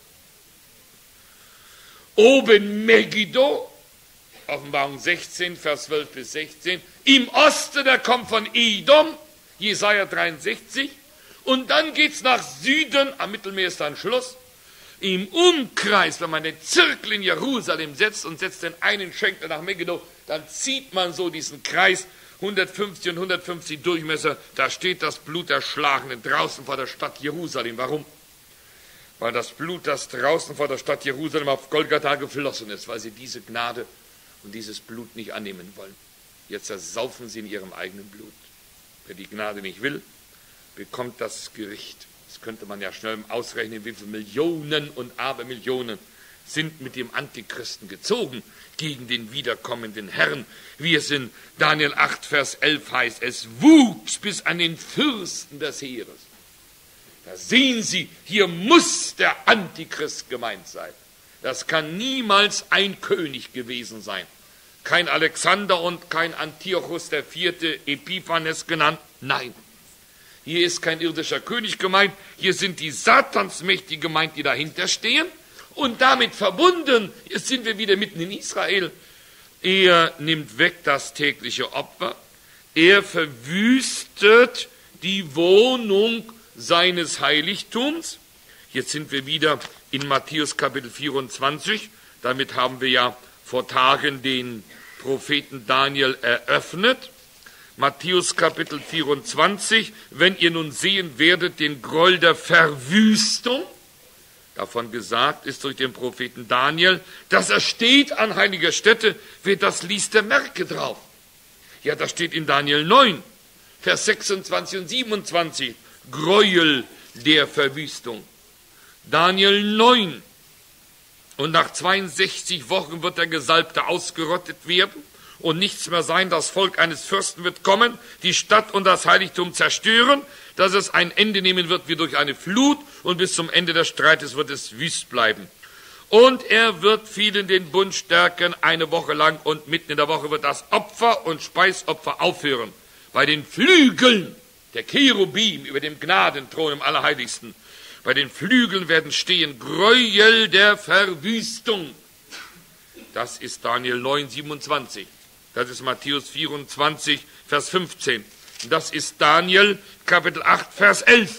Oben Megiddo, Offenbarung sechzehn, Vers zwölf bis sechzehn, im Osten, der kommt von Edom, Jesaja dreiundsechzig, und dann geht's nach Süden, am Mittelmeer ist dann Schluss. Im Umkreis, wenn man den Zirkel in Jerusalem setzt und setzt den einen Schenkel nach Megiddo, dann zieht man so diesen Kreis, hundertfünfzig und hundertfünfzig Durchmesser, da steht das Blut der Schlagenden draußen vor der Stadt Jerusalem. Warum? Weil das Blut, das draußen vor der Stadt Jerusalem auf Golgatha geflossen ist, weil sie diese Gnade und dieses Blut nicht annehmen wollen. Jetzt ersaufen sie in ihrem eigenen Blut. Wer die Gnade nicht will, bekommt das Gericht. Das könnte man ja schnell ausrechnen, wie viele Millionen und Abermillionen sind mit dem Antichristen gezogen gegen den wiederkommenden Herrn. Wie es in Daniel acht, Vers elf heißt, es wuchs bis an den Fürsten des Heeres. Da sehen Sie, hier muss der Antichrist gemeint sein. Das kann niemals ein König gewesen sein. Kein Alexander und kein Antiochus der Vierte, Epiphanes genannt. Nein, hier ist kein irdischer König gemeint. Hier sind die Satansmächte gemeint, die dahinter stehen. Und damit verbunden, jetzt sind wir wieder mitten in Israel. Er nimmt weg das tägliche Opfer. Er verwüstet die Wohnung seines Heiligtums. Jetzt sind wir wieder in Matthäus Kapitel vierundzwanzig. Damit haben wir ja vor Tagen den Propheten Daniel eröffnet. Matthäus Kapitel vierundzwanzig. Wenn ihr nun sehen werdet den Groll der Verwüstung, davon gesagt ist durch den Propheten Daniel, dass er steht an heiliger Stätte, wer das liest, der merke drauf. Ja, das steht in Daniel neun, Vers sechsundzwanzig und siebenundzwanzig. Gräuel der Verwüstung. Daniel neun. Und nach zweiundsechzig Wochen wird der Gesalbte ausgerottet werden und nichts mehr sein. Das Volk eines Fürsten wird kommen, die Stadt und das Heiligtum zerstören, dass es ein Ende nehmen wird wie durch eine Flut und bis zum Ende des Streites wird es wüst bleiben. Und er wird vielen den Bund stärken eine Woche lang und mitten in der Woche wird das Opfer und Speisopfer aufhören. Bei den Flügeln der Cherubim über dem Gnadenthron im Allerheiligsten, bei den Flügeln werden stehen Gräuel der Verwüstung. Das ist Daniel neun, siebenundzwanzig. Das ist Matthäus vierundzwanzig, Vers fünfzehn. Das ist Daniel Kapitel acht, Vers elf.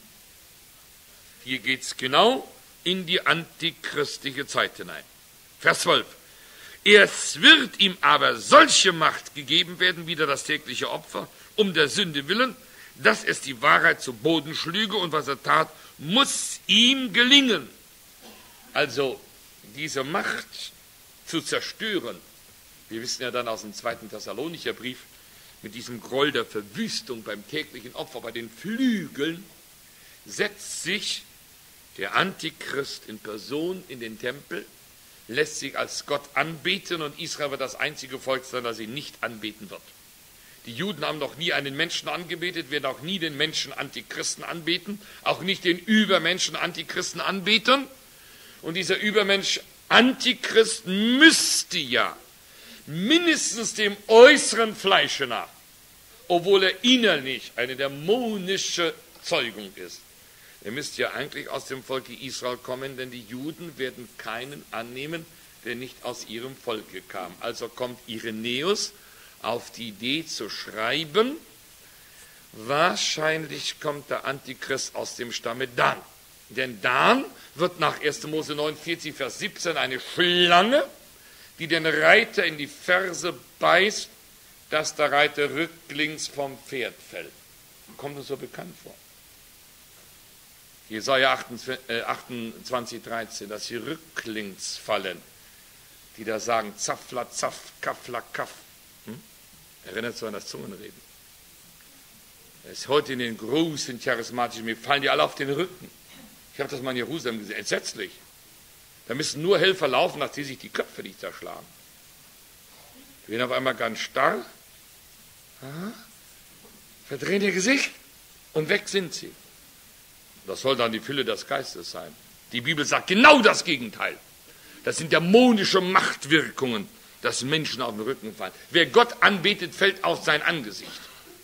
Hier geht es genau in die antichristliche Zeit hinein. Vers zwölf. Es wird ihm aber solche Macht gegeben werden, wieder das tägliche Opfer, um der Sünde willen, dass es die Wahrheit zu Boden schlüge und was er tat, muss ihm gelingen. Also diese Macht zu zerstören, wir wissen ja dann aus dem zweiten Thessalonicher Brief, mit diesem Groll der Verwüstung beim täglichen Opfer, bei den Flügeln, setzt sich der Antichrist in Person in den Tempel, lässt sich als Gott anbeten und Israel wird das einzige Volk sein, das ihn nicht anbeten wird. Die Juden haben noch nie einen Menschen angebetet, werden auch nie den Menschen Antichristen anbeten, auch nicht den Übermenschen Antichristen anbeten. Und dieser Übermensch Antichrist müsste ja mindestens dem äußeren Fleische nach, obwohl er innerlich eine dämonische Zeugung ist. Er müsste ja eigentlich aus dem Volke Israel kommen, denn die Juden werden keinen annehmen, der nicht aus ihrem Volke kam. Also kommt Irenäus auf die Idee zu schreiben, wahrscheinlich kommt der Antichrist aus dem Stamme Dan. Denn Dan wird nach erster Mose neunundvierzig, Vers siebzehn eine Schlange, die den Reiter in die Ferse beißt, dass der Reiter rücklings vom Pferd fällt. Kommt uns so bekannt vor. Jesaja achtundzwanzig, dreizehn, dass sie rücklings fallen, die da sagen, Zaffla, Zaff, Kaffla, Kaff. Hm? Erinnert so an das Zungenreden. Das ist heute in den großen charismatischen, mir fallen die alle auf den Rücken. Ich habe das mal in Jerusalem gesehen, entsetzlich. Da müssen nur Helfer laufen, nachdem sich die Köpfe nicht zerschlagen. Die werden auf einmal ganz starr, aha, verdrehen ihr Gesicht und weg sind sie. Das soll dann die Fülle des Geistes sein. Die Bibel sagt genau das Gegenteil. Das sind dämonische Machtwirkungen, dass Menschen auf den Rücken fallen. Wer Gott anbetet, fällt auf sein Angesicht.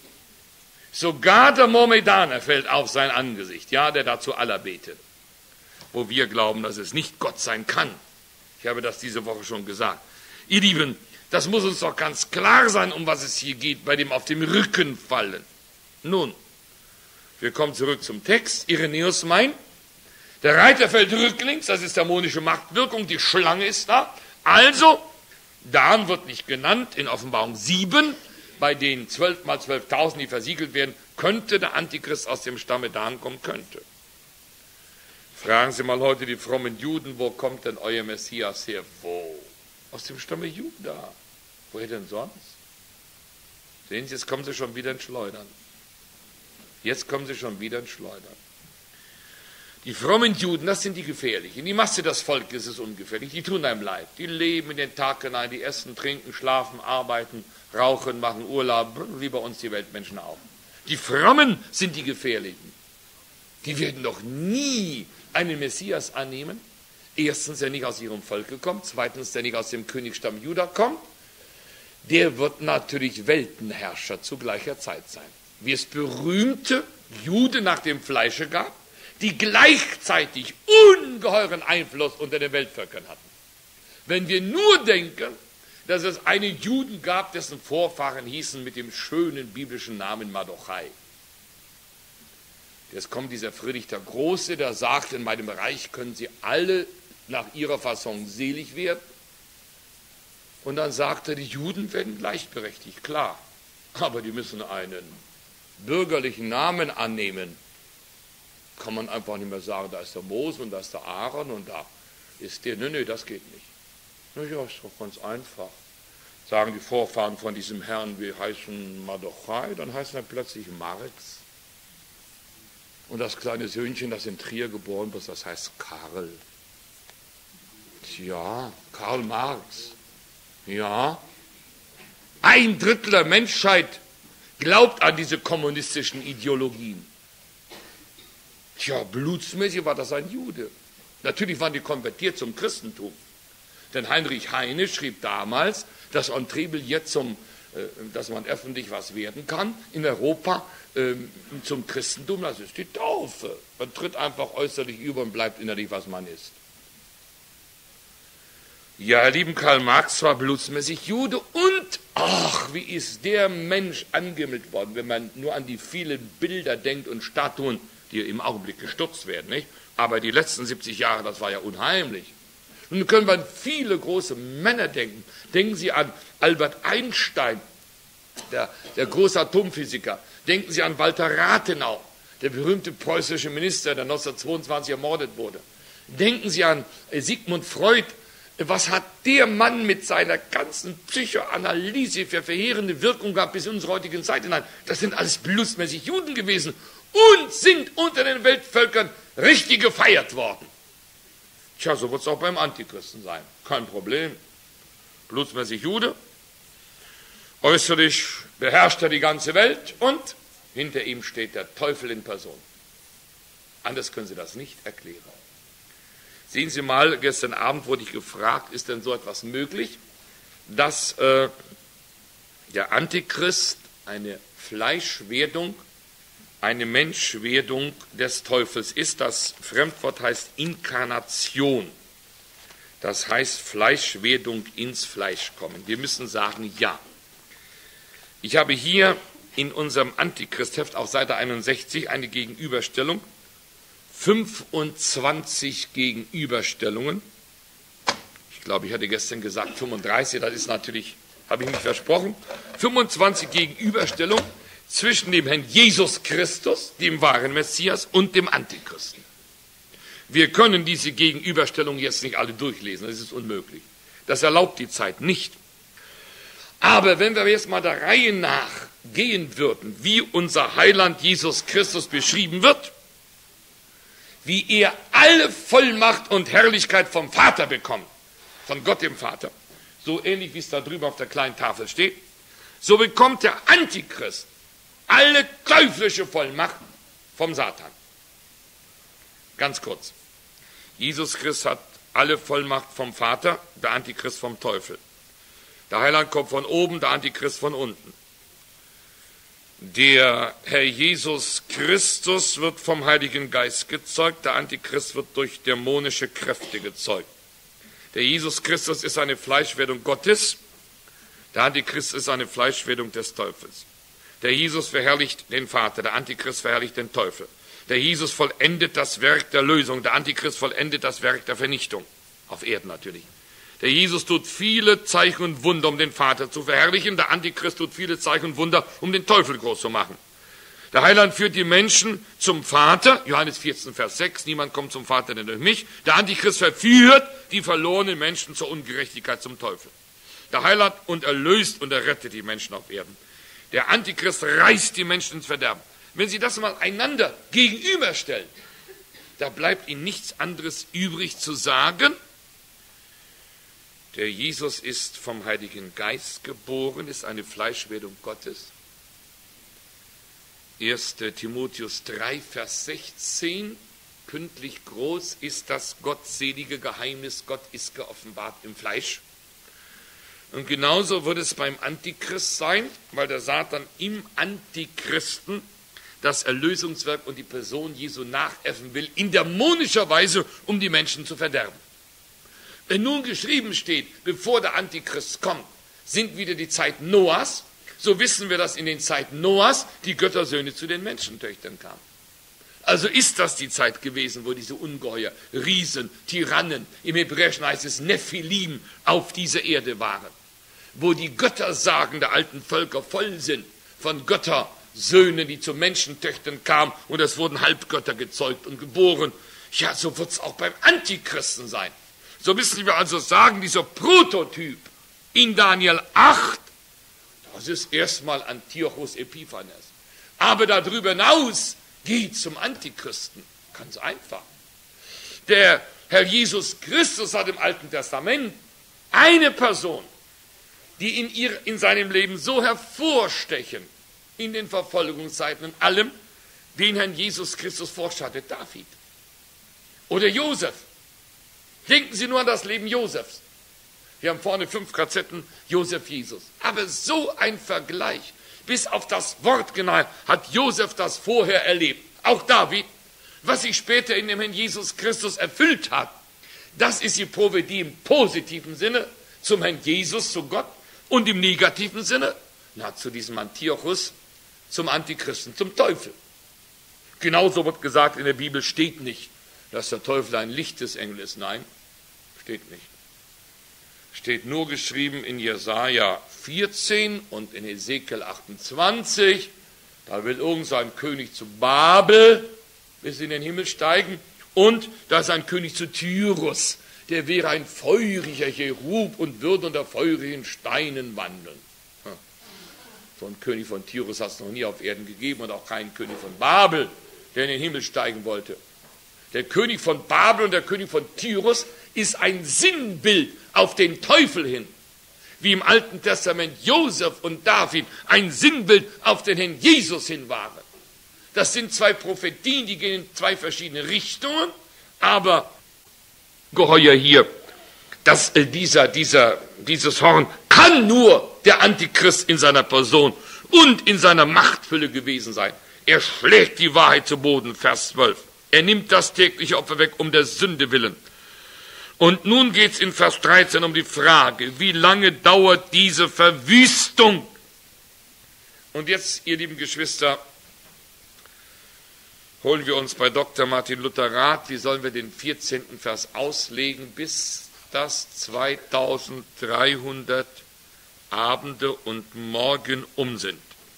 Sogar der Mohammedaner fällt auf sein Angesicht. Ja, der dazu aller betet. Wo wir glauben, dass es nicht Gott sein kann. Ich habe das diese Woche schon gesagt. Ihr Lieben, das muss uns doch ganz klar sein, um was es hier geht, bei dem auf dem Rücken fallen. Nun, wir kommen zurück zum Text. Irenäus meint, der Reiter fällt rücklings, das ist dämonische Machtwirkung, die Schlange ist da. Also, Dan wird nicht genannt in Offenbarung sieben, bei den zwölf mal zwölftausend, die versiegelt werden, könnte der Antichrist aus dem Stamme Dan kommen, könnte. Fragen Sie mal heute die frommen Juden, wo kommt denn euer Messias her? Wo? Aus dem Stamme Juda. Woher denn sonst? Sehen Sie, jetzt kommen Sie schon wieder ins Schleudern. Jetzt kommen sie schon wieder ins Schleudern. Die frommen Juden, das sind die Gefährlichen. Die Masse des Volkes ist ungefährlich. Die tun einem leid. Die leben in den Tag hinein, die essen, trinken, schlafen, arbeiten, rauchen, machen Urlaub, wie bei uns die Weltmenschen auch. Die Frommen sind die Gefährlichen. Die werden doch nie einen Messias annehmen. Erstens, der nicht aus ihrem Volke kommt. Zweitens, der nicht aus dem Königsstamm Juda kommt. Der wird natürlich Weltenherrscher zu gleicher Zeit sein. Wie es berühmte Juden nach dem Fleische gab, die gleichzeitig ungeheuren Einfluss unter den Weltvölkern hatten. Wenn wir nur denken, dass es einen Juden gab, dessen Vorfahren hießen mit dem schönen biblischen Namen Mardochai. Jetzt kommt dieser Friedrich der Große, der sagt, in meinem Reich können sie alle nach ihrer Fassung selig werden. Und dann sagt er, die Juden werden gleichberechtigt, klar, aber die müssen einen bürgerlichen Namen annehmen. Kann man einfach nicht mehr sagen, da ist der Mose und da ist der Aaron und da ist der. Nö, nö, das geht nicht. Na ja, ist doch ganz einfach. sagen die Vorfahren von diesem Herrn, wir heißen Mardochai, dann heißt er plötzlich Marx. Und das kleine Söhnchen, das in Trier geboren wird, das heißt Karl. Tja, Karl Marx. Ja. Ein Drittel der Menschheit glaubt an diese kommunistischen Ideologien. Tja, blutsmäßig war das ein Jude. Natürlich waren die konvertiert zum Christentum. Denn Heinrich Heine schrieb damals, das Entrebillet zum, äh, dass man öffentlich was werden kann in Europa äh, zum Christentum, das ist die Taufe. Man tritt einfach äußerlich über und bleibt innerlich, was man ist. Ja, lieben Karl Marx war blutsmäßig Jude und, ach, wie ist der Mensch angehimmelt worden, wenn man nur an die vielen Bilder denkt und Statuen, die im Augenblick gestürzt werden, nicht? Aber die letzten siebzig Jahre, das war ja unheimlich. Und nun können wir an viele große Männer denken. Denken Sie an Albert Einstein, der, der große Atomphysiker. Denken Sie an Walter Rathenau, der berühmte preußische Minister, der neunzehnhundertzweiundzwanzig ermordet wurde. Denken Sie an Sigmund Freud. Was hat der Mann mit seiner ganzen Psychoanalyse für verheerende Wirkung gehabt bis in unsere heutige Zeit hinein? Das sind alles blutsmäßig Juden gewesen und sind unter den Weltvölkern richtig gefeiert worden. Tja, so wird es auch beim Antichristen sein. Kein Problem. Blutsmäßig Jude. Äußerlich beherrscht er die ganze Welt und hinter ihm steht der Teufel in Person. Anders können Sie das nicht erklären. Sehen Sie mal, gestern Abend wurde ich gefragt, ist denn so etwas möglich, dass äh, der Antichrist eine Fleischwerdung, eine Menschwerdung des Teufels ist. Das Fremdwort heißt Inkarnation. Das heißt Fleischwerdung, ins Fleisch kommen. Wir müssen sagen, ja. Ich habe hier in unserem Antichristheft auf Seite einundsechzig eine Gegenüberstellung. fünfundzwanzig Gegenüberstellungen. Ich glaube, ich hatte gestern gesagt fünfunddreißig, das ist natürlich, habe ich mich versprochen. fünfundzwanzig Gegenüberstellungen zwischen dem Herrn Jesus Christus, dem wahren Messias, und dem Antichristen. Wir können diese Gegenüberstellungen jetzt nicht alle durchlesen, das ist unmöglich. Das erlaubt die Zeit nicht. Aber wenn wir jetzt mal der Reihe nach gehen würden, wie unser Heiland Jesus Christus beschrieben wird, wie er alle Vollmacht und Herrlichkeit vom Vater bekommt, von Gott dem Vater, so ähnlich wie es da drüben auf der kleinen Tafel steht, so bekommt der Antichrist alle teuflische Vollmacht vom Satan. Ganz kurz. Jesus Christus hat alle Vollmacht vom Vater, der Antichrist vom Teufel. Der Heiland kommt von oben, der Antichrist von unten. Der Herr Jesus Christus wird vom Heiligen Geist gezeugt, der Antichrist wird durch dämonische Kräfte gezeugt. Der Jesus Christus ist eine Fleischwerdung Gottes, der Antichrist ist eine Fleischwerdung des Teufels. Der Jesus verherrlicht den Vater, der Antichrist verherrlicht den Teufel. Der Jesus vollendet das Werk der Lösung, der Antichrist vollendet das Werk der Vernichtung, auf Erden natürlich. Der Jesus tut viele Zeichen und Wunder, um den Vater zu verherrlichen. Der Antichrist tut viele Zeichen und Wunder, um den Teufel groß zu machen. Der Heiland führt die Menschen zum Vater, Johannes vierzehn, Vers sechs, niemand kommt zum Vater denn durch mich. Der Antichrist verführt die verlorenen Menschen zur Ungerechtigkeit zum Teufel. Der Heiland und erlöst und errettet die Menschen auf Erden. Der Antichrist reißt die Menschen ins Verderben. Wenn Sie das mal einander gegenüberstellen, da bleibt Ihnen nichts anderes übrig zu sagen. Der Jesus ist vom Heiligen Geist geboren, ist eine Fleischwerdung Gottes. erster Timotheus drei, Vers sechzehn. Kündlich groß ist das gottselige Geheimnis, Gott ist geoffenbart im Fleisch. Und genauso wird es beim Antichrist sein, weil der Satan im Antichristen das Erlösungswerk und die Person Jesu nachäffen will, in dämonischer Weise, um die Menschen zu verderben. Wenn nun geschrieben steht, bevor der Antichrist kommt, sind wieder die Zeit Noahs, so wissen wir, dass in den Zeiten Noahs die Göttersöhne zu den Menschentöchtern kamen. Also ist das die Zeit gewesen, wo diese Ungeheuer, Riesen, Tyrannen, im Hebräischen heißt es Nephilim, auf dieser Erde waren. Wo die Göttersagen der alten Völker voll sind von Göttersöhnen, die zu Menschentöchtern kamen und es wurden Halbgötter gezeugt und geboren. Ja, so wird es auch beim Antichristen sein. So müssen wir also sagen, dieser Prototyp In Daniel acht, das ist erstmal Antiochus Epiphanes. Aber darüber hinaus geht zum Antichristen. Ganz einfach. Der Herr Jesus Christus hat im Alten Testament eine Person, die in, ihr, in seinem Leben so hervorstechen, in den Verfolgungszeiten und allem, den Herrn Jesus Christus vorstattet, David. Oder Josef. Denken Sie nur an das Leben Josefs. Wir haben vorne fünf Kassetten, Josef Jesus. Aber so ein Vergleich, bis auf das Wort genau, hat Josef das vorher erlebt. Auch David, was sich später in dem Herrn Jesus Christus erfüllt hat. Das ist die Prophetie im positiven Sinne zum Herrn Jesus, zu Gott, und im negativen Sinne, na, zu diesem Antiochus, zum Antichristen, zum Teufel. Genauso wird gesagt, in der Bibel steht nicht, dass der Teufel ein Lichtesengel ist. Nein, steht nicht. Steht nur geschrieben in Jesaja vierzehn und in Hesekiel achtundzwanzig. Da will irgend so ein König zu Babel bis in den Himmel steigen. Und da ist ein König zu Tyrus. Der wäre ein feuriger Cherub und würde unter feurigen Steinen wandeln. So ein König von Tyrus hat es noch nie auf Erden gegeben und auch keinen König von Babel, der in den Himmel steigen wollte. Der König von Babel und der König von Tyrus ist ein Sinnbild auf den Teufel hin. Wie im Alten Testament Josef und David ein Sinnbild auf den Herrn Jesus hin waren. Das sind zwei Prophetien, die gehen in zwei verschiedene Richtungen, aber geheuer hier, dass äh, dieser, dieser, dieses Horn kann nur der Antichrist in seiner Person und in seiner Machtfülle gewesen sein. Er schlägt die Wahrheit zu Boden, Vers zwölf. Er nimmt das tägliche Opfer weg um der Sünde willen. Und nun geht es in Vers dreizehn um die Frage, wie lange dauert diese Verwüstung? Und jetzt, ihr lieben Geschwister, holen wir uns bei Doktor Martin Luther Rat, wie sollen wir den vierzehnten Vers auslegen, bis das zweitausenddreihundert Abende und Morgen um sind.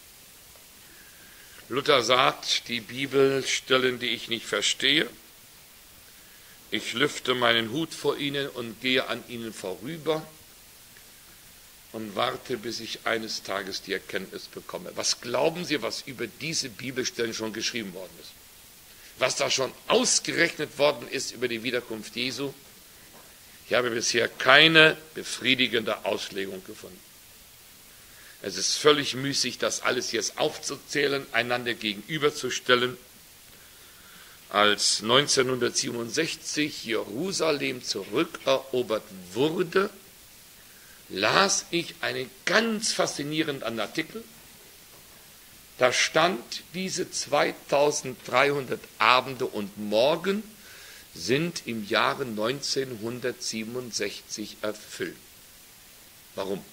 Luther sagt, die Bibelstellen, die ich nicht verstehe, ich lüfte meinen Hut vor ihnen und gehe an ihnen vorüber und warte, bis ich eines Tages die Erkenntnis bekomme. Was glauben Sie, was über diese Bibelstellen schon geschrieben worden ist? Was da schon ausgerechnet worden ist über die Wiederkunft Jesu? Ich habe bisher keine befriedigende Auslegung gefunden. Es ist völlig müßig, das alles jetzt aufzuzählen, einander gegenüberzustellen. Als neunzehnhundertsiebenundsechzig Jerusalem zurückerobert wurde, las ich einen ganz faszinierenden Artikel. Da stand, diese zweitausenddreihundert Abende und Morgen sind im Jahre neunzehnhundertsiebenundsechzig erfüllt. Warum?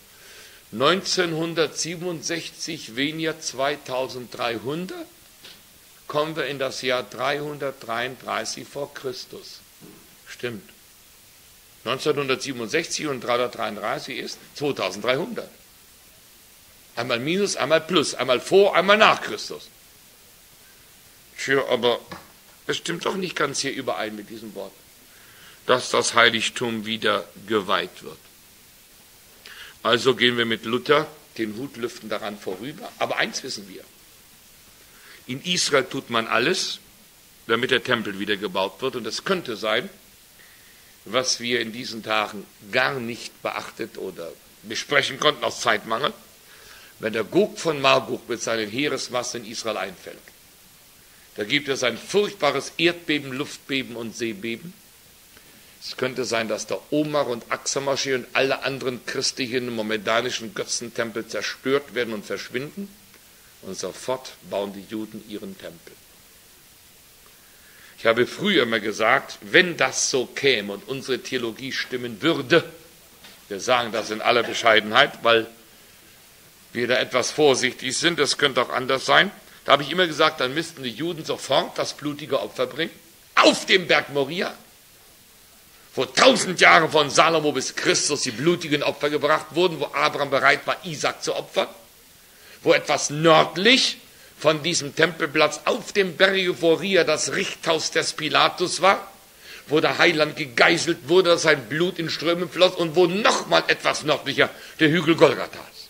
neunzehnhundertsiebenundsechzig weniger zweitausenddreihundert, kommen wir in das Jahr dreihundertdreiunddreißig vor Christus. Stimmt. neunzehnhundertsiebenundsechzig und dreihundertdreiunddreißig ist zweitausenddreihundert. Einmal minus, einmal plus, einmal vor, einmal nach Christus. Tja, aber es stimmt doch nicht ganz hier überein mit diesem Wort, dass das Heiligtum wieder geweiht wird. Also gehen wir mit Luther, den Hut lüften daran vorüber. Aber eins wissen wir. In Israel tut man alles, damit der Tempel wieder gebaut wird. Und es könnte sein, was wir in diesen Tagen gar nicht beachtet oder besprechen konnten aus Zeitmangel, wenn der Gog von Magog mit seinen Heeresmassen in Israel einfällt. Da gibt es ein furchtbares Erdbeben, Luftbeben und Seebeben. Es könnte sein, dass der Omar und Aqsa-Moschee und alle anderen christlichen, mohammedanischen Götzentempel zerstört werden und verschwinden. Und sofort bauen die Juden ihren Tempel. Ich habe früher immer gesagt, wenn das so käme und unsere Theologie stimmen würde, wir sagen das in aller Bescheidenheit, weil wir da etwas vorsichtig sind, das könnte auch anders sein, da habe ich immer gesagt, dann müssten die Juden sofort das blutige Opfer bringen, auf dem Berg Moria, wo tausend Jahre von Salomo bis Christus die blutigen Opfer gebracht wurden, wo Abraham bereit war, Isaak zu opfern, wo etwas nördlich von diesem Tempelplatz auf dem Berge Moria das Richthaus des Pilatus war, wo der Heiland gegeißelt wurde, dass sein Blut in Strömen floss und wo nochmal etwas nördlicher der Hügel Golgatha ist.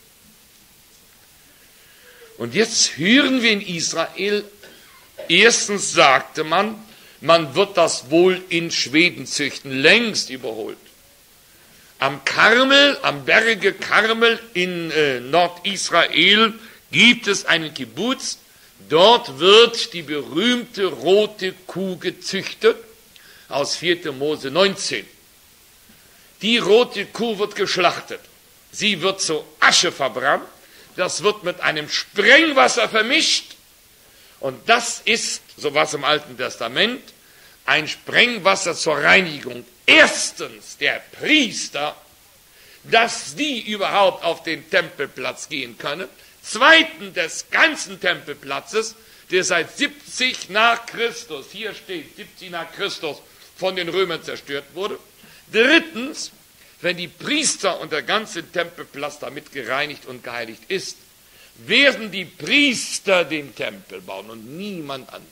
Und jetzt hören wir in Israel, erstens sagte man, man wird das wohl in Schweden züchten, längst überholt. Am Karmel, am Berge Karmel in äh, Nordisrael gibt es einen Kibbutz. Dort wird die berühmte rote Kuh gezüchtet, aus vierter Mose neunzehn. Die rote Kuh wird geschlachtet. Sie wird zu Asche verbrannt. Das wird mit einem Sprengwasser vermischt. Und das ist, so was im Alten Testament, ein Sprengwasser zur Reinigung. Erstens der Priester, dass die überhaupt auf den Tempelplatz gehen können. Zweitens des ganzen Tempelplatzes, der seit siebzig nach Christus, hier steht siebzig nach Christus, von den Römern zerstört wurde. Drittens, wenn die Priester und der ganze Tempelplatz damit gereinigt und geheiligt ist, werden die Priester den Tempel bauen und niemand anders.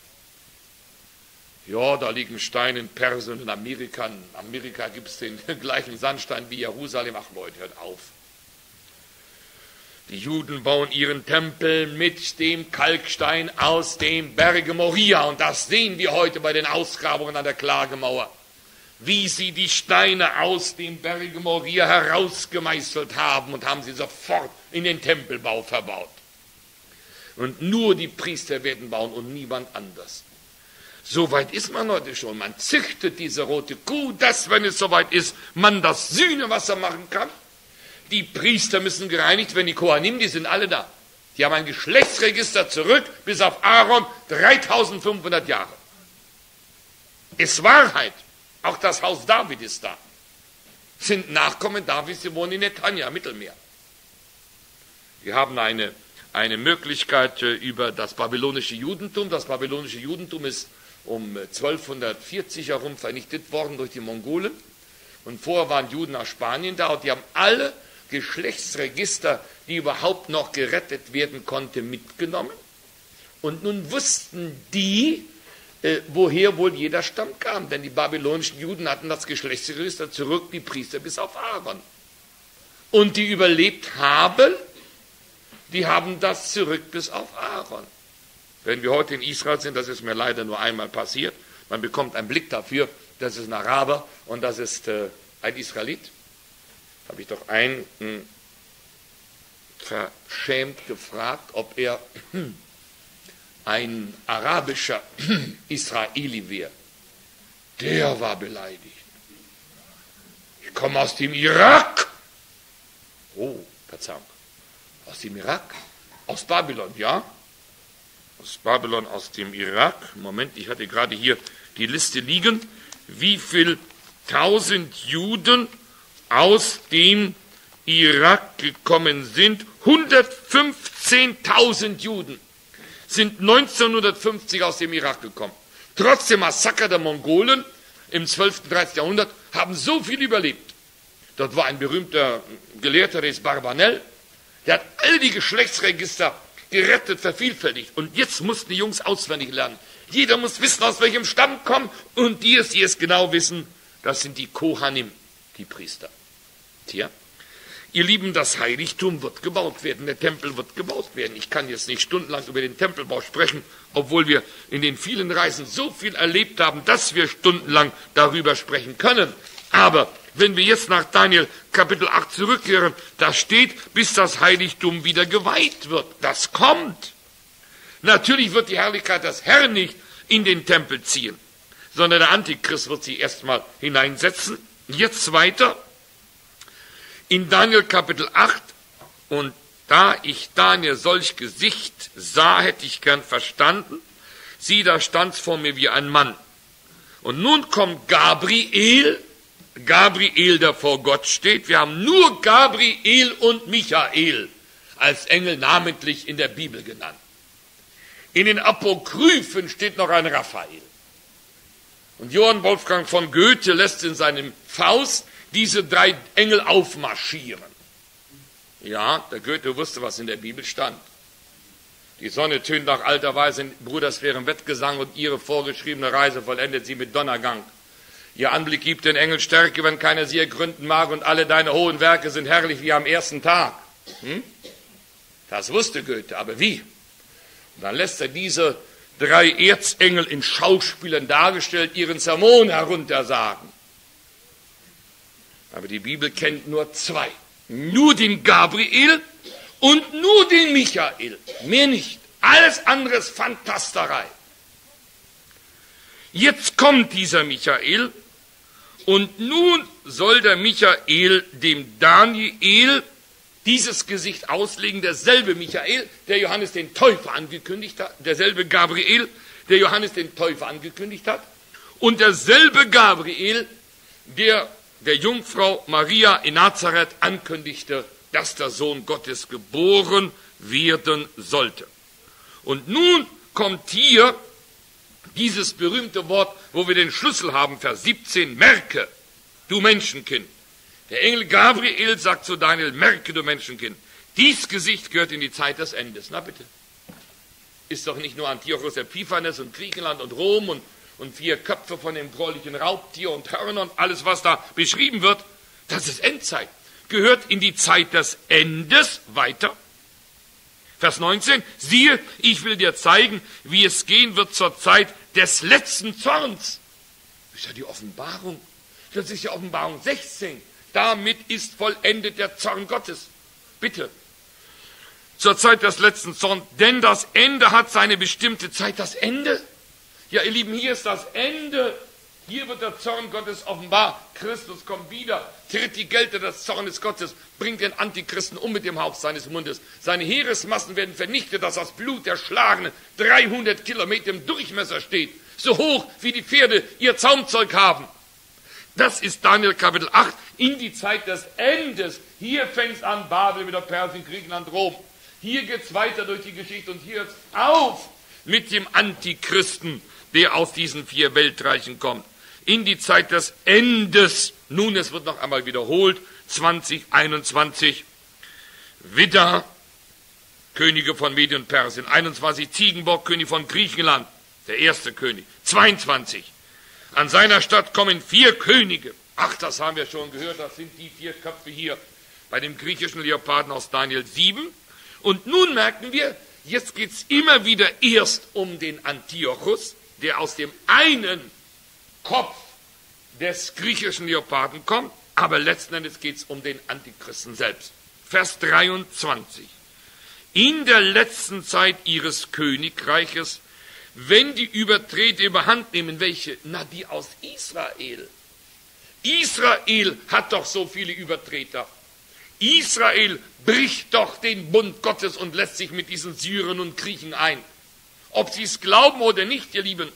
Ja, da liegen Steine in Persien und in Amerika. In Amerika gibt es den gleichen Sandstein wie Jerusalem. Ach Leute, hört auf. Die Juden bauen ihren Tempel mit dem Kalkstein aus dem Berge Moria. Und das sehen wir heute bei den Ausgrabungen an der Klagemauer. Wie sie die Steine aus dem Berge Moria herausgemeißelt haben und haben sie sofort in den Tempelbau verbaut. Und nur die Priester werden bauen und niemand anders. So weit ist man heute schon. Man züchtet diese rote Kuh, dass, wenn es soweit ist, man das Sühnewasser machen kann. Die Priester müssen gereinigt werden, die Kohanim, die sind alle da. Die haben ein Geschlechtsregister zurück, bis auf Aaron, dreitausendfünfhundert Jahre. Ist Wahrheit. Auch das Haus David ist da. Sind Nachkommen Davids, die wohnen in Netanja, Mittelmeer. Wir haben eine, eine Möglichkeit über das babylonische Judentum. Das babylonische Judentum ist um zwölfhundertvierzig herum vernichtet worden durch die Mongolen. Und vorher waren Juden nach Spanien da und die haben alle Geschlechtsregister, die überhaupt noch gerettet werden konnten, mitgenommen. Und nun wussten die, äh, woher wohl jeder Stamm kam. Denn die babylonischen Juden hatten das Geschlechtsregister zurück, die Priester bis auf Aaron. Und die überlebt haben, die haben das zurück bis auf Aaron. Wenn wir heute in Israel sind, das ist mir leider nur einmal passiert, man bekommt einen Blick dafür, das ist ein Araber und das ist äh, ein Israelit. Habe ich doch einen mh, verschämt gefragt, ob er ein arabischer Israeli wäre. Der war beleidigt. Ich komme aus dem Irak. Oh, Verzeihung. Aus dem Irak? Aus Babylon, ja? Aus Babylon, aus dem Irak. Moment, ich hatte gerade hier die Liste liegen, wie viel tausend Juden aus dem Irak gekommen sind. hundertfünfzehntausend Juden sind neunzehnhundertfünfzig aus dem Irak gekommen. Trotz dem Massaker der Mongolen im zwölften, dreizehnten Jahrhundert haben so viel überlebt. Dort war ein berühmter Gelehrter, der ist Barbanel, der hat all die Geschlechtsregister gerettet, vervielfältigt. Und jetzt mussten die Jungs auswendig lernen. Jeder muss wissen, aus welchem Stamm kommen. Und die, die es genau wissen, das sind die Kohanim, die Priester. Tja, ihr Lieben, das Heiligtum wird gebaut werden, der Tempel wird gebaut werden. Ich kann jetzt nicht stundenlang über den Tempelbau sprechen, obwohl wir in den vielen Reisen so viel erlebt haben, dass wir stundenlang darüber sprechen können. Aber wenn wir jetzt nach Daniel Kapitel acht zurückkehren, da steht, bis das Heiligtum wieder geweiht wird. Das kommt. Natürlich wird die Herrlichkeit des Herrn nicht in den Tempel ziehen, sondern der Antichrist wird sie erstmal hineinsetzen. Jetzt weiter in Daniel Kapitel acht. Und da ich Daniel solch Gesicht sah, hätte ich gern verstanden. Sieh, da stand's vor mir wie ein Mann. Und nun kommt Gabriel, Gabriel, der vor Gott steht. Wir haben nur Gabriel und Michael als Engel namentlich in der Bibel genannt. In den Apokryphen steht noch ein Raphael. Und Johann Wolfgang von Goethe lässt in seinem Faust diese drei Engel aufmarschieren. Ja, der Goethe wusste, was in der Bibel stand. Die Sonne tönt nach alter Weise in Brudersphären Wettgesang und ihre vorgeschriebene Reise vollendet sie mit Donnergang. Ihr Anblick gibt den Engel Stärke, wenn keiner sie ergründen mag, und alle deine hohen Werke sind herrlich wie am ersten Tag. Hm? Das wusste Goethe, aber wie? Und dann lässt er diese drei Erzengel in Schauspielern dargestellt ihren Sermon heruntersagen. Aber die Bibel kennt nur zwei. Nur den Gabriel und nur den Michael. Mehr nicht. Alles andere ist Fantasterei. Jetzt kommt dieser Michael und nun soll der Michael dem Daniel dieses Gesicht auslegen, derselbe Michael, der Johannes den Täufer angekündigt hat, derselbe Gabriel, der Johannes den Täufer angekündigt hat, und derselbe Gabriel, der der Jungfrau Maria in Nazareth ankündigte, dass der Sohn Gottes geboren werden sollte. Und nun kommt hier dieses berühmte Wort, wo wir den Schlüssel haben, Vers siebzehn, merke, du Menschenkind. Der Engel Gabriel sagt zu Daniel, merke, du Menschenkind, dies Gesicht gehört in die Zeit des Endes. Na bitte. Ist doch nicht nur Antiochos Epiphanes und Griechenland und Rom und, und vier Köpfe von dem gräulichen Raubtier und Hörner und alles, was da beschrieben wird, das ist Endzeit. Gehört in die Zeit des Endes weiter. Vers neunzehn, siehe, ich will dir zeigen, wie es gehen wird zur Zeit des letzten Zorns. Das ist ja die Offenbarung. Das ist ja Offenbarung sechzehn. Damit ist vollendet der Zorn Gottes. Bitte. Zur Zeit des letzten Zorns, denn das Ende hat seine bestimmte Zeit. Das Ende? Ja, ihr Lieben, hier ist das Ende. Hier wird der Zorn Gottes offenbar. Christus kommt wieder, tritt die Kälte des Zornes Gottes, bringt den Antichristen um mit dem Hauch seines Mundes. Seine Heeresmassen werden vernichtet, dass das Blut der Schlagenen dreihundert Kilometer im Durchmesser steht. So hoch, wie die Pferde ihr Zaumzeug haben. Das ist Daniel Kapitel acht, in die Zeit des Endes. Hier fängt es an, Babel, wieder Persien, Griechenland, Rom. Hier geht es weiter durch die Geschichte und hier hört es auf mit dem Antichristen, der aus diesen vier Weltreichen kommt. In die Zeit des Endes. Nun, es wird noch einmal wiederholt, zwanzig einundzwanzig, Widder, Könige von Medien und Persien, einundzwanzig, Ziegenbock, König von Griechenland, der erste König, zweiundzwanzig, an seiner Stadt kommen vier Könige. Ach, das haben wir schon gehört, das sind die vier Köpfe hier bei dem griechischen Leoparden aus Daniel sieben. Und nun merken wir, jetzt geht es immer wieder erst um den Antiochus, der aus dem einen Kopf des griechischen Leoparden kommt, aber letzten Endes geht es um den Antichristen selbst. Vers dreiundzwanzig. In der letzten Zeit ihres Königreiches, wenn die Übertreter überhand nehmen, welche? Na, die aus Israel. Israel hat doch so viele Übertreter. Israel bricht doch den Bund Gottes und lässt sich mit diesen Syrern und Griechen ein. Ob sie es glauben oder nicht, ihr Lieben,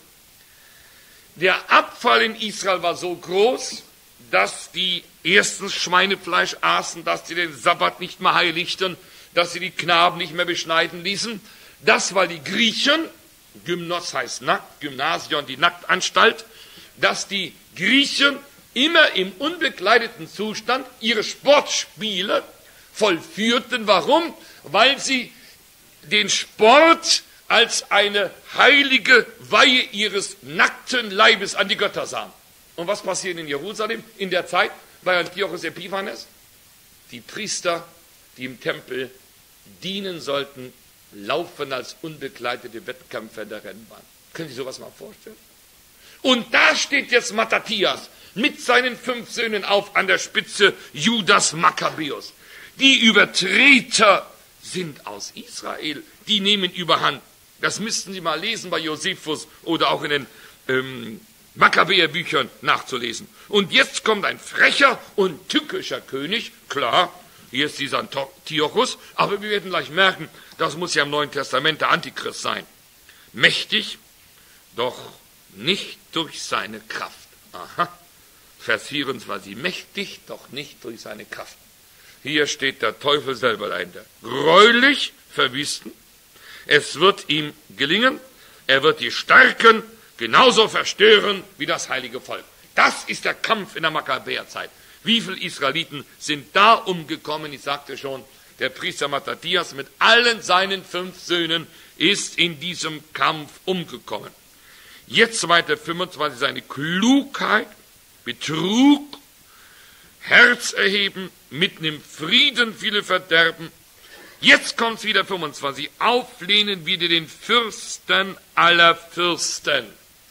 der Abfall in Israel war so groß, dass die erstens Schweinefleisch aßen, dass sie den Sabbat nicht mehr heiligten, dass sie die Knaben nicht mehr beschneiden ließen. Das war die Griechen, Gymnos heißt nackt, Gymnasium, die Nacktanstalt, dass die Griechen immer im unbekleideten Zustand ihre Sportspiele vollführten. Warum? Weil sie den Sport als eine heilige Weihe ihres nackten Leibes an die Götter sahen. Und was passiert in Jerusalem in der Zeit bei Antiochos Epiphanes? Die Priester, die im Tempel dienen sollten, laufen als unbekleidete Wettkämpfer in der Rennbahn. Können Sie sowas mal vorstellen? Und da steht jetzt Mattathias mit seinen fünf Söhnen auf an der Spitze, Judas Makkabäus. Die Übertreter sind aus Israel, die nehmen überhand. Das müssten Sie mal lesen bei Josephus oder auch in den ähm, Makkabäerbüchern nachzulesen. Und jetzt kommt ein frecher und tückischer König, klar, hier ist dieser Antiochus, aber wir werden gleich merken, das muss ja im Neuen Testament der Antichrist sein. Mächtig, doch nicht durch seine Kraft. Aha, Vers vierundzwanzig, mächtig, doch nicht durch seine Kraft. Hier steht der Teufel selber dahinter. Gräulich verwüsten. Es wird ihm gelingen, er wird die Starken genauso verstören wie das heilige Volk. Das ist der Kampf in der Makkabäerzeit. Wie viele Israeliten sind da umgekommen? Ich sagte schon, der Priester Mattathias mit allen seinen fünf Söhnen ist in diesem Kampf umgekommen. Jetzt weiter fünfundzwanzig, seine Klugheit Betrug, Herzerheben, mitten im Frieden viele verderben. Jetzt kommt wieder fünfundzwanzig. Auflehnen wieder den Fürsten aller Fürsten.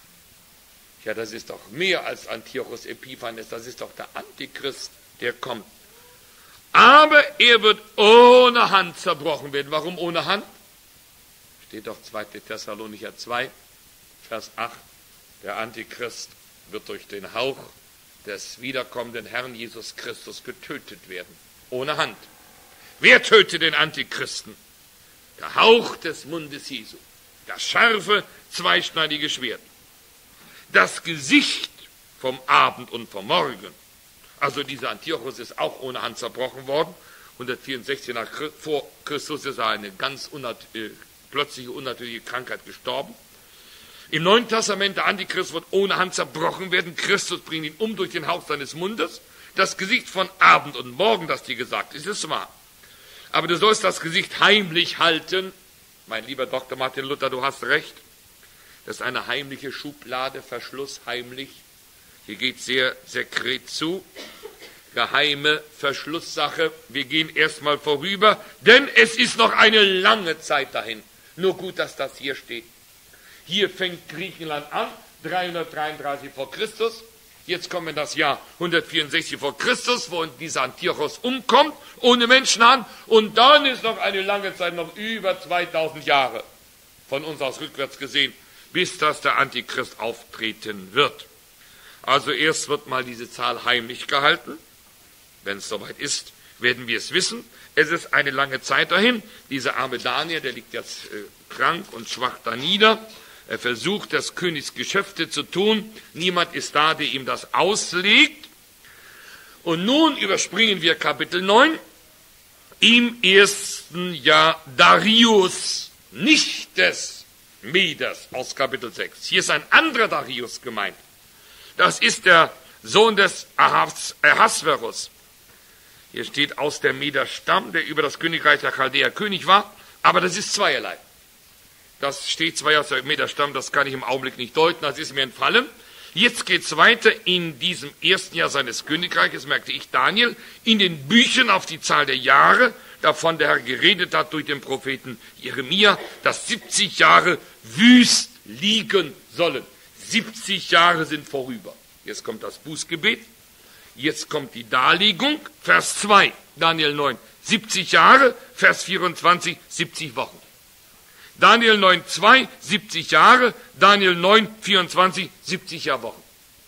Ja, das ist doch mehr als Antiochus Epiphanes, das ist doch der Antichrist, der kommt. Aber er wird ohne Hand zerbrochen werden. Warum ohne Hand? Steht doch zweiter Thessalonicher zwei, Vers acht. Der Antichrist wird durch den Hauch des wiederkommenden Herrn Jesus Christus getötet werden. Ohne Hand. Wer tötet den Antichristen? Der Hauch des Mundes Jesu. Das scharfe, zweischneidige Schwert. Das Gesicht vom Abend und vom Morgen. Also dieser Antiochus ist auch ohne Hand zerbrochen worden. hundertvierundsechzig nach vor Christus ist er eine ganz unnat äh, plötzliche, unnatürliche Krankheit gestorben. Im Neuen Testament, der Antichrist wird ohne Hand zerbrochen werden. Christus bringt ihn um durch den Hauch seines Mundes. Das Gesicht von Abend und Morgen, das dir gesagt ist, ist wahr. Aber du sollst das Gesicht heimlich halten. Mein lieber Doktor Martin Luther, du hast recht. Das ist eine heimliche Schublade, Verschluss, heimlich. Hier geht sehr sekret zu. Geheime Verschlusssache. Wir gehen erstmal vorüber, denn es ist noch eine lange Zeit dahin. Nur gut, dass das hier steht. Hier fängt Griechenland an, dreihundertdreiunddreißig vor Christus. Jetzt kommen wir in das Jahr hundertvierundsechzig vor Christus, wo dieser Antiochos umkommt, ohne Menschenhand. Und dann ist noch eine lange Zeit, noch über zweitausend Jahre, von uns aus rückwärts gesehen, bis das der Antichrist auftreten wird. Also erst wird mal diese Zahl heimlich gehalten. Wenn es soweit ist, werden wir es wissen. Es ist eine lange Zeit dahin. Dieser arme Daniel, der liegt jetzt äh, krank und schwach da nieder. Er versucht, des Königs Geschäfte zu tun. Niemand ist da, der ihm das auslegt. Und nun überspringen wir Kapitel neun. Im ersten Jahr Darius, nicht des Meders, aus Kapitel sechs. Hier ist ein anderer Darius gemeint. Das ist der Sohn des Ahasverus. Hier steht aus der Meder-Stamm, der über das Königreich der Chaldäer König war. Aber das ist zweierlei. Das steht zwar aus der Meder-Stamm, das kann ich im Augenblick nicht deuten, das ist mir entfallen. Jetzt geht es weiter in diesem ersten Jahr seines Königreiches, merkte ich Daniel, in den Büchern auf die Zahl der Jahre, davon der Herr geredet hat durch den Propheten Jeremia, dass siebzig Jahre wüst liegen sollen. siebzig Jahre sind vorüber. Jetzt kommt das Bußgebet, jetzt kommt die Darlegung, Vers zwei, Daniel neun, siebzig Jahre, Vers vierundzwanzig, siebzig Wochen. Daniel neun, zwei, siebzig Jahre, Daniel neun, vierundzwanzig, siebzig Jahrwochen.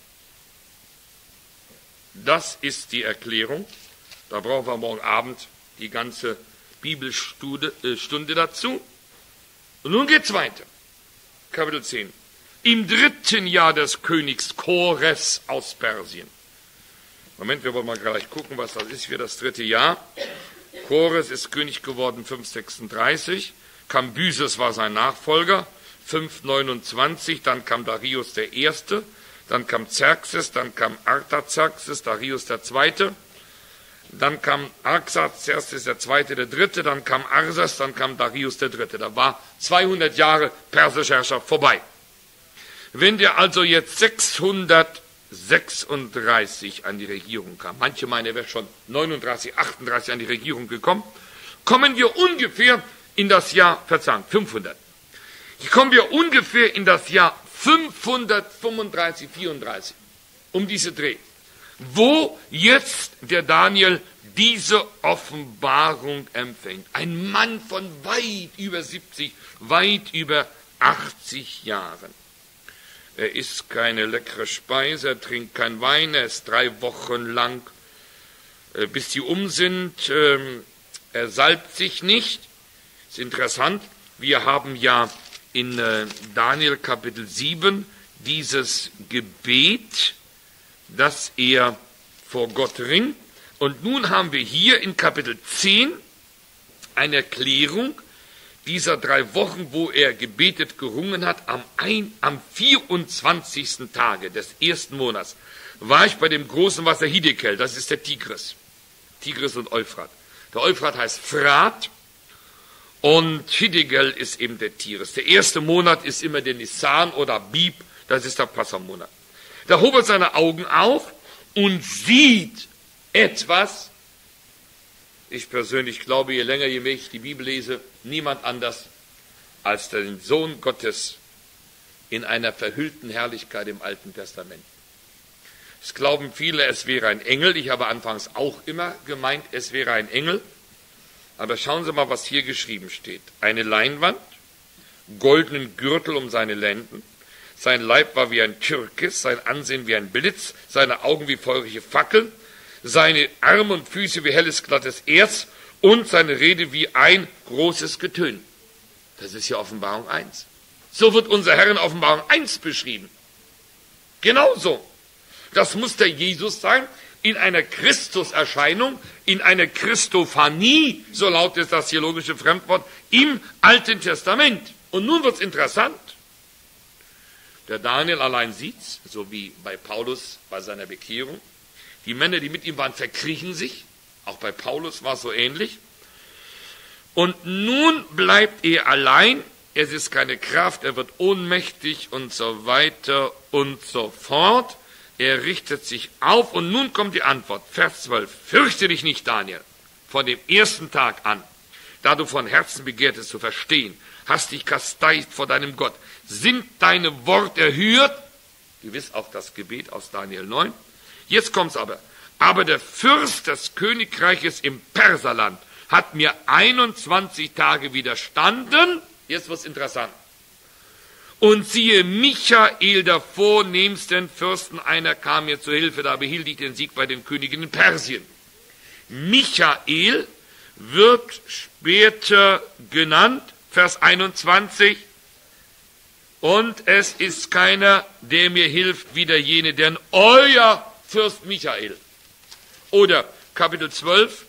Das ist die Erklärung. Da brauchen wir morgen Abend die ganze Bibelstunde äh, Stunde dazu. Und nun geht's weiter. Kapitel zehn. Im dritten Jahr des Königs Chores aus Persien. Moment, wir wollen mal gleich gucken, was das ist für das dritte Jahr. Chores ist König geworden fünfhundertsechsunddreißig. Kambyses war sein Nachfolger, fünfhundertneunundzwanzig, dann kam Darius der Erste, dann kam Xerxes, dann kam Artaxerxes, Darius der Zweite, dann kam Artaxerxes der Zweite, der Dritte, dann kam Arsas, dann kam Darius der Dritte. Da war zweihundert Jahre persische Herrschaft vorbei. Wenn der also jetzt sechshundertsechsunddreißig an die Regierung kam, manche meinen, er wäre schon neununddreißig, achtunddreißig an die Regierung gekommen, kommen wir ungefähr in das Jahr, Verzeihung, fünfhundert. Hier kommen wir ungefähr in das Jahr fünfhundertfünfunddreißig, vierunddreißig, um diese Dreh, wo jetzt der Daniel diese Offenbarung empfängt. Ein Mann von weit über siebzig, weit über achtzig Jahren. Er isst keine leckere Speise, er trinkt kein Wein, er ist drei Wochen lang, äh, bis die um sind, äh, er salbt sich nicht. Das ist interessant, wir haben ja in äh, Daniel Kapitel sieben dieses Gebet, das er vor Gott ringt. Und nun haben wir hier in Kapitel zehn eine Erklärung dieser drei Wochen, wo er gebetet, gerungen hat. Am, ein, am vierundzwanzigsten Tage des ersten Monats war ich bei dem großen Wasser Hiddekel, das ist der Tigris. Tigris und Euphrat. Der Euphrat heißt Frat. Und Hiddekel ist eben der Tigris. Der erste Monat ist immer der Nisan oder Bib, das ist der Passamonat. Da hob er seine Augen auf und sieht etwas. Ich persönlich glaube, je länger, je mehr ich die Bibel lese, niemand anders als den Sohn Gottes in einer verhüllten Herrlichkeit im Alten Testament. Es glauben viele, es wäre ein Engel. Ich habe anfangs auch immer gemeint, es wäre ein Engel. Aber schauen Sie mal, was hier geschrieben steht. Eine Leinwand, goldenen Gürtel um seine Lenden, sein Leib war wie ein Türkis, sein Ansehen wie ein Blitz, seine Augen wie feurige Fackeln, seine Arme und Füße wie helles, glattes Erz und seine Rede wie ein großes Getön. Das ist ja Offenbarung eins. So wird unser Herr in Offenbarung eins beschrieben. Genauso. Das muss der Jesus sein, in einer Christuserscheinung, in einer Christophanie, so lautet das theologische Fremdwort, im Alten Testament. Und nun wird es interessant. Der Daniel allein sieht's, so wie bei Paulus bei seiner Bekehrung. Die Männer, die mit ihm waren, verkriechen sich. Auch bei Paulus war es so ähnlich. Und nun bleibt er allein. Es ist keine Kraft, er wird ohnmächtig und so weiter und so fort. Er richtet sich auf und nun kommt die Antwort. Vers zwölf. Fürchte dich nicht, Daniel, von dem ersten Tag an, da du von Herzen begehrtest zu verstehen, hast dich kasteit vor deinem Gott. Sind deine Worte erhört? Gewiss auch das Gebet aus Daniel neun. Jetzt kommt's aber. Aber der Fürst des Königreiches im Perserland hat mir einundzwanzig Tage widerstanden. Jetzt wird's interessant. Und siehe, Michael, der vornehmsten Fürsten, einer kam mir zu Hilfe, da behielt ich den Sieg bei den Königen in Persien. Michael wird später genannt, Vers einundzwanzig, und es ist keiner, der mir hilft, wie der jene, denn euer Fürst Michael. Oder Kapitel zwölf,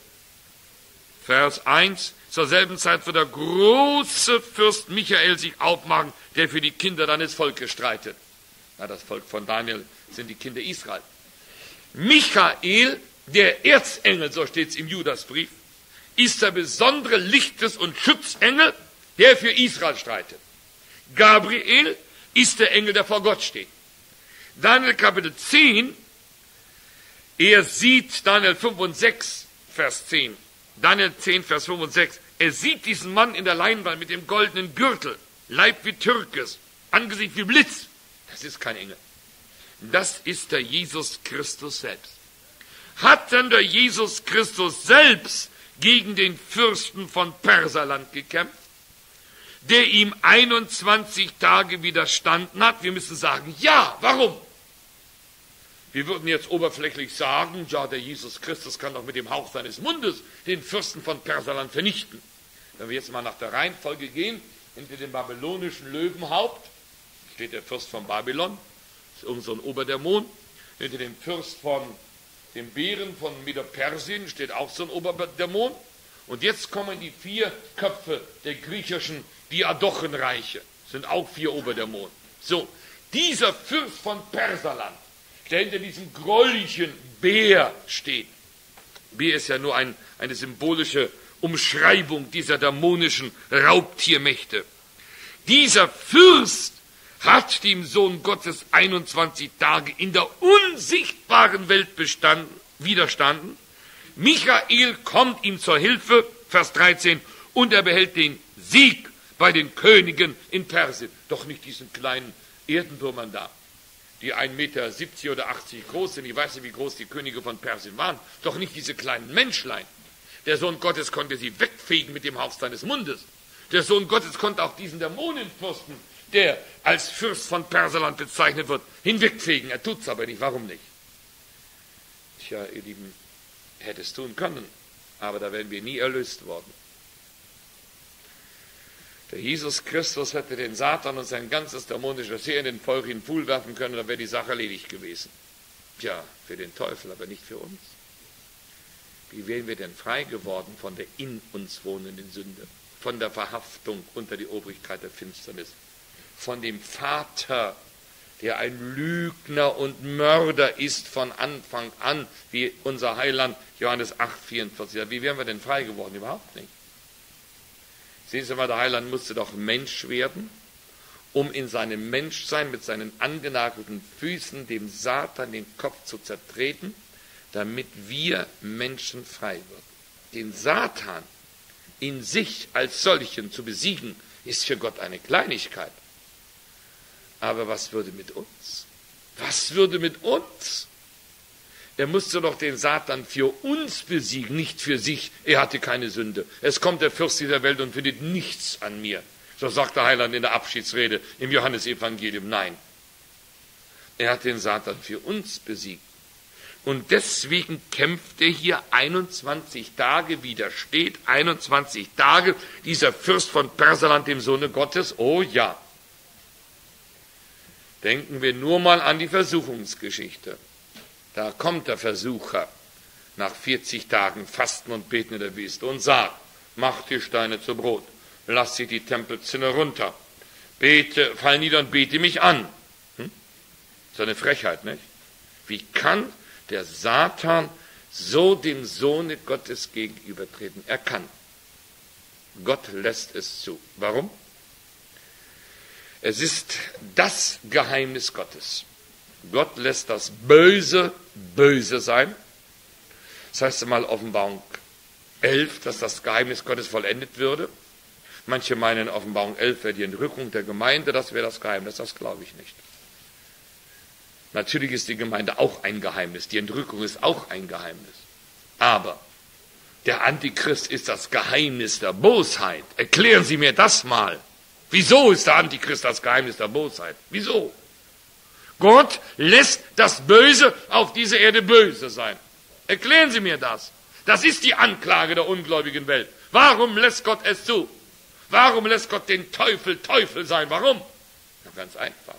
Vers eins, zur selben Zeit wird der große Fürst Michael sich aufmachen, der für die Kinder deines Volkes streitet. Na, das Volk von Daniel sind die Kinder Israel. Michael, der Erzengel, so steht es im Judasbrief, ist der besondere Lichtes- und Schutzengel, der für Israel streitet. Gabriel ist der Engel, der vor Gott steht. Daniel Kapitel zehn, er sieht, Daniel fünf und sechs, Vers zehn, Daniel zehn, Vers fünf und sechs, er sieht diesen Mann in der Leinwand mit dem goldenen Gürtel, Leib wie Türkis, Angesicht wie Blitz. Das ist kein Engel. Das ist der Jesus Christus selbst. Hat denn der Jesus Christus selbst gegen den Fürsten von Perserland gekämpft, der ihm einundzwanzig Tage widerstanden hat? Wir müssen sagen, ja, warum? Wir würden jetzt oberflächlich sagen, ja, der Jesus Christus kann doch mit dem Hauch seines Mundes den Fürsten von Perserland vernichten. Wenn wir jetzt mal nach der Reihenfolge gehen, hinter dem babylonischen Löwenhaupt steht der Fürst von Babylon, das ist irgend so ein Oberdämon. Hinter dem Fürst von dem Bären von Medo-Persien steht auch so ein Oberdämon. Und jetzt kommen die vier Köpfe der griechischen Diadochenreiche, sind auch vier Oberdämonen. So, dieser Fürst von Perserland, der hinter diesem grolligen Bär steht. Bär ist ja nur ein, eine symbolische Umschreibung dieser dämonischen Raubtiermächte. Dieser Fürst hat dem Sohn Gottes einundzwanzig Tage in der unsichtbaren Welt bestanden, widerstanden. Michael kommt ihm zur Hilfe, Vers dreizehn, und er behält den Sieg bei den Königen in Persien. Doch nicht diesen kleinen Erdenwürmern da, die ein Meter siebzig oder achtzig groß sind. Ich weiß nicht, wie groß die Könige von Persien waren. Doch nicht diese kleinen Menschlein. Der Sohn Gottes konnte sie wegfegen mit dem Hauch seines Mundes. Der Sohn Gottes konnte auch diesen Dämonenfürsten, der als Fürst von Perserland bezeichnet wird, hinwegfegen. Er tut's aber nicht. Warum nicht? Tja, ihr Lieben, hätte es tun können, aber da wären wir nie erlöst worden. Der Jesus Christus hätte den Satan und sein ganzes dämonisches Heer in den feurigen Pfuhl werfen können, dann wäre die Sache erledigt gewesen. Tja, für den Teufel, aber nicht für uns. Wie wären wir denn frei geworden von der in uns wohnenden Sünde, von der Verhaftung unter die Obrigkeit der Finsternis, von dem Vater, der ein Lügner und Mörder ist von Anfang an, wie unser Heiland Johannes acht, vierundvierzig sagt. Wie wären wir denn frei geworden? Überhaupt nicht. Sehen Sie mal, der Heiland musste doch Mensch werden, um in seinem Menschsein mit seinen angenagelten Füßen dem Satan den Kopf zu zertreten, damit wir Menschen frei würden. Den Satan in sich als solchen zu besiegen, ist für Gott eine Kleinigkeit. Aber was würde mit uns? Was würde mit uns? Er musste doch den Satan für uns besiegen, nicht für sich. Er hatte keine Sünde. Es kommt der Fürst dieser Welt und findet nichts an mir. So sagt der Heiland in der Abschiedsrede im Johannesevangelium. Nein, er hat den Satan für uns besiegt. Und deswegen kämpft er hier einundzwanzig Tage, widersteht einundzwanzig Tage dieser Fürst von Perserland, dem Sohne Gottes. Oh ja. Denken wir nur mal an die Versuchungsgeschichte. Da kommt der Versucher nach vierzig Tagen Fasten und Beten in der Wüste und sagt, mach die Steine zu Brot, lass sie die Tempelzinne runter, bete, fall nieder und bete mich an. Hm? So eine Frechheit, nicht? Wie kann der Satan so dem Sohne Gottes gegenübertreten? Er kann. Gott lässt es zu. Warum? Es ist das Geheimnis Gottes. Gott lässt das Böse böse sein. Das heißt einmal Offenbarung elf, dass das Geheimnis Gottes vollendet würde. Manche meinen, Offenbarung elf wäre die Entrückung der Gemeinde, das wäre das Geheimnis. Das glaube ich nicht. Natürlich ist die Gemeinde auch ein Geheimnis, die Entrückung ist auch ein Geheimnis. Aber der Antichrist ist das Geheimnis der Bosheit. Erklären Sie mir das mal. Wieso ist der Antichrist das Geheimnis der Bosheit? Wieso? Gott lässt das Böse auf dieser Erde böse sein. Erklären Sie mir das. Das ist die Anklage der ungläubigen Welt. Warum lässt Gott es zu? Warum lässt Gott den Teufel Teufel sein? Warum? Na, ganz einfach.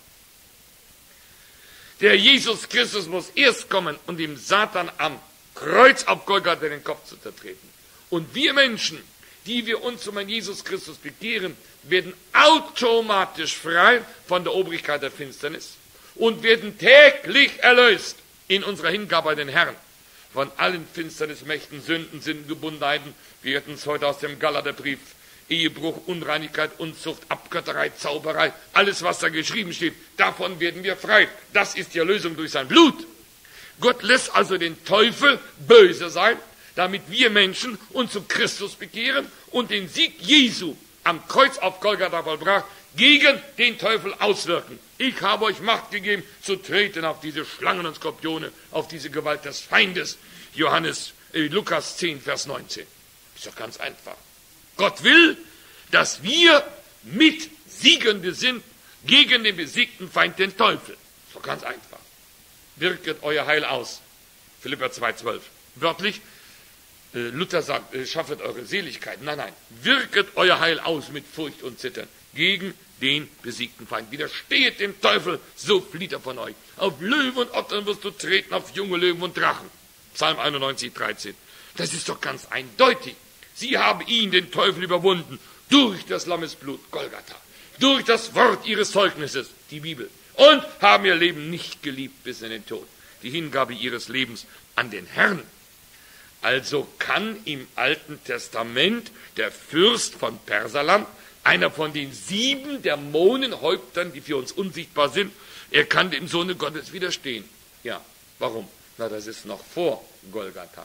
Der Jesus Christus muss erst kommen und dem Satan am Kreuz auf Golgatha den Kopf zu zertreten. Und wir Menschen, die wir uns um einen Jesus Christus bekehren, werden automatisch frei von der Obrigkeit der Finsternis und werden täglich erlöst in unserer Hingabe an den Herrn von allen Finsternismächten, Sünden, Sinngebundenheiten. Wir hatten es heute aus dem Galaterbrief. Ehebruch, Unreinigkeit, Unzucht, Abgötterei, Zauberei, alles, was da geschrieben steht, davon werden wir frei. Das ist die Erlösung durch sein Blut. Gott lässt also den Teufel böse sein, damit wir Menschen uns zu Christus bekehren und den Sieg Jesu am Kreuz auf Golgatha vollbracht, gegen den Teufel auswirken. Ich habe euch Macht gegeben, zu treten auf diese Schlangen und Skorpione, auf diese Gewalt des Feindes. Johannes, äh, Lukas zehn, Vers neunzehn. Ist doch ganz einfach. Gott will, dass wir Mitsiegende sind gegen den besiegten Feind, den Teufel. Ist doch ganz einfach. Wirket euer Heil aus. Philipper zwei, zwölf. Wörtlich, äh, Luther sagt, äh, schaffet eure Seligkeit. Nein, nein. Wirket euer Heil aus mit Furcht und Zittern gegen den besiegten Feind. Widerstehet dem Teufel, so flieht er von euch. Auf Löwen und Ottern wirst du treten, auf junge Löwen und Drachen. Psalm einundneunzig, dreizehn. Das ist doch ganz eindeutig. Sie haben ihn, den Teufel, überwunden, durch das Lammesblut, Golgatha, durch das Wort ihres Zeugnisses, die Bibel, und haben ihr Leben nicht geliebt bis in den Tod, die Hingabe ihres Lebens an den Herrn. Also kann im Alten Testament der Fürst von Perserland, einer von den sieben Dämonenhäuptern, die für uns unsichtbar sind, er kann dem Sohne Gottes widerstehen. Ja, warum? Na, das ist noch vor Golgatha.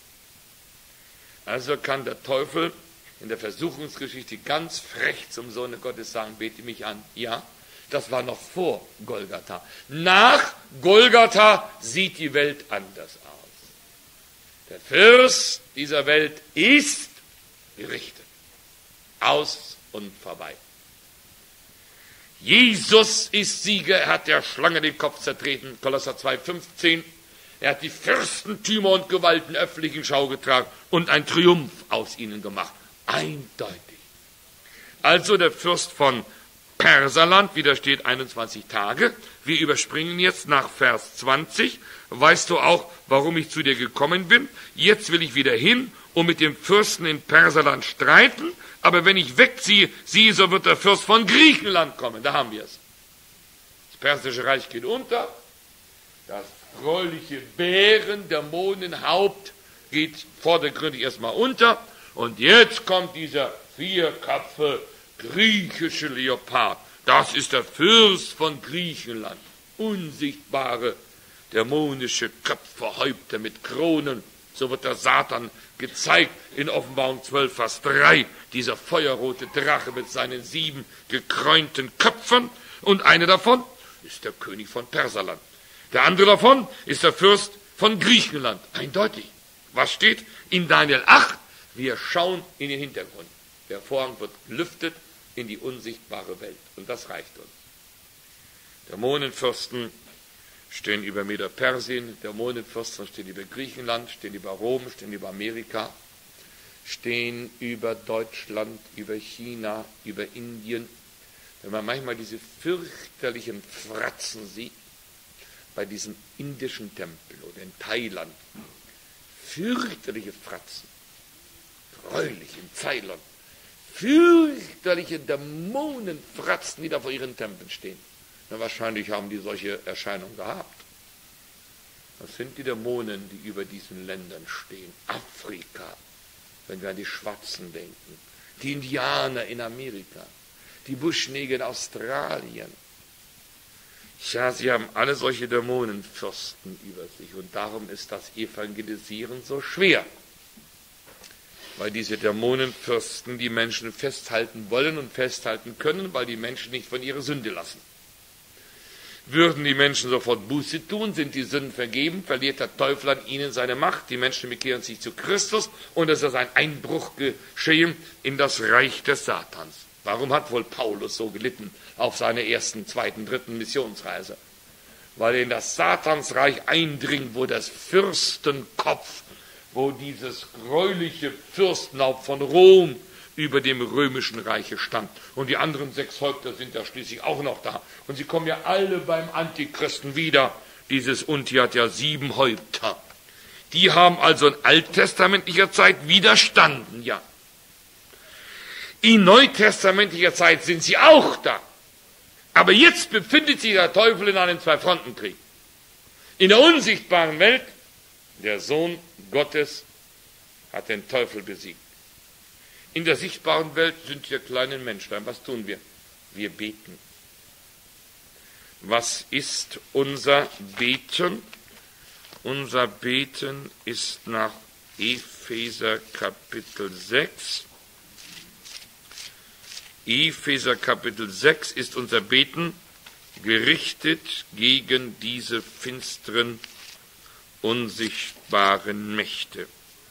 Also kann der Teufel in der Versuchungsgeschichte ganz frech zum Sohne Gottes sagen, bete mich an. Ja, das war noch vor Golgatha. Nach Golgatha sieht die Welt anders aus. Der Fürst dieser Welt ist gerichtet. Aus und vorbei. Jesus ist Sieger, er hat der Schlange den Kopf zertreten, Kolosser zwei, fünfzehn. Er hat die Fürstentümer und Gewalten öffentlich in Schau getragen und einen Triumph aus ihnen gemacht. Eindeutig. Also der Fürst von Perserland widersteht einundzwanzig Tage. Wir überspringen jetzt nach Vers zwanzig. Weißt du auch, warum ich zu dir gekommen bin? Jetzt will ich wieder hin und mit dem Fürsten in Perserland streiten. Aber wenn ich wegziehe, siehe, so wird der Fürst von Griechenland kommen. Da haben wir es. Das persische Reich geht unter. Das fröhliche Bären-Dämonenhaupt geht vordergründig erstmal unter. Und jetzt kommt dieser vierköpfe griechische Leopard. Das ist der Fürst von Griechenland. Unsichtbare, dämonische Köpfe, Häupter mit Kronen. So wird der Satan gezeigt in Offenbarung zwölf, Vers drei. Dieser feuerrote Drache mit seinen sieben gekreunten Köpfen. Und einer davon ist der König von Perserland. Der andere davon ist der Fürst von Griechenland. Eindeutig. Was steht in Daniel acht? Wir schauen in den Hintergrund. Der Vorhang wird gelüftet in die unsichtbare Welt. Und das reicht uns. Dämonenfürsten stehen über Medo-Persien, Dämonenfürsten stehen über Griechenland, stehen über Rom, stehen über Amerika, stehen über Deutschland, über China, über Indien. Wenn man manchmal diese fürchterlichen Fratzen sieht, bei diesem indischen Tempel oder in Thailand, fürchterliche Fratzen, gräulich in Ceylon, fürchterliche Dämonenfratzen, die da vor ihren Tempeln stehen. Na, wahrscheinlich haben die solche Erscheinungen gehabt. Das sind die Dämonen, die über diesen Ländern stehen. Afrika, wenn wir an die Schwarzen denken, die Indianer in Amerika, die Buschneger in Australien. Ja, sie haben alle solche Dämonenfürsten über sich und darum ist das Evangelisieren so schwer. Weil diese Dämonenfürsten die Menschen festhalten wollen und festhalten können, weil die Menschen nicht von ihrer Sünde lassen. Würden die Menschen sofort Buße tun, sind die Sünden vergeben, verliert der Teufel an ihnen seine Macht, die Menschen bekehren sich zu Christus und es ist ein Einbruch geschehen in das Reich des Satans. Warum hat wohl Paulus so gelitten auf seiner ersten, zweiten, dritten Missionsreise? Weil er in das Satansreich eindringt, wo das Fürstenkopf, wo dieses gräuliche Fürstenhaupt von Rom über dem römischen Reiche stand. Und die anderen sechs Häupter sind ja schließlich auch noch da. Und sie kommen ja alle beim Antichristen wieder. Dieses Unti hat ja sieben Häupter. Die haben also in alttestamentlicher Zeit widerstanden, ja. In neutestamentlicher Zeit sind sie auch da. Aber jetzt befindet sich der Teufel in einem Zwei-Fronten-Krieg. In der unsichtbaren Welt, der Sohn Gottes hat den Teufel besiegt. In der sichtbaren Welt sind wir kleine Menschlein. Was tun wir? Wir beten. Was ist unser Beten? Unser Beten ist nach Epheser Kapitel sechs. Epheser Kapitel sechs ist unser Beten gerichtet gegen diese finsteren, unsichtbaren Mächte.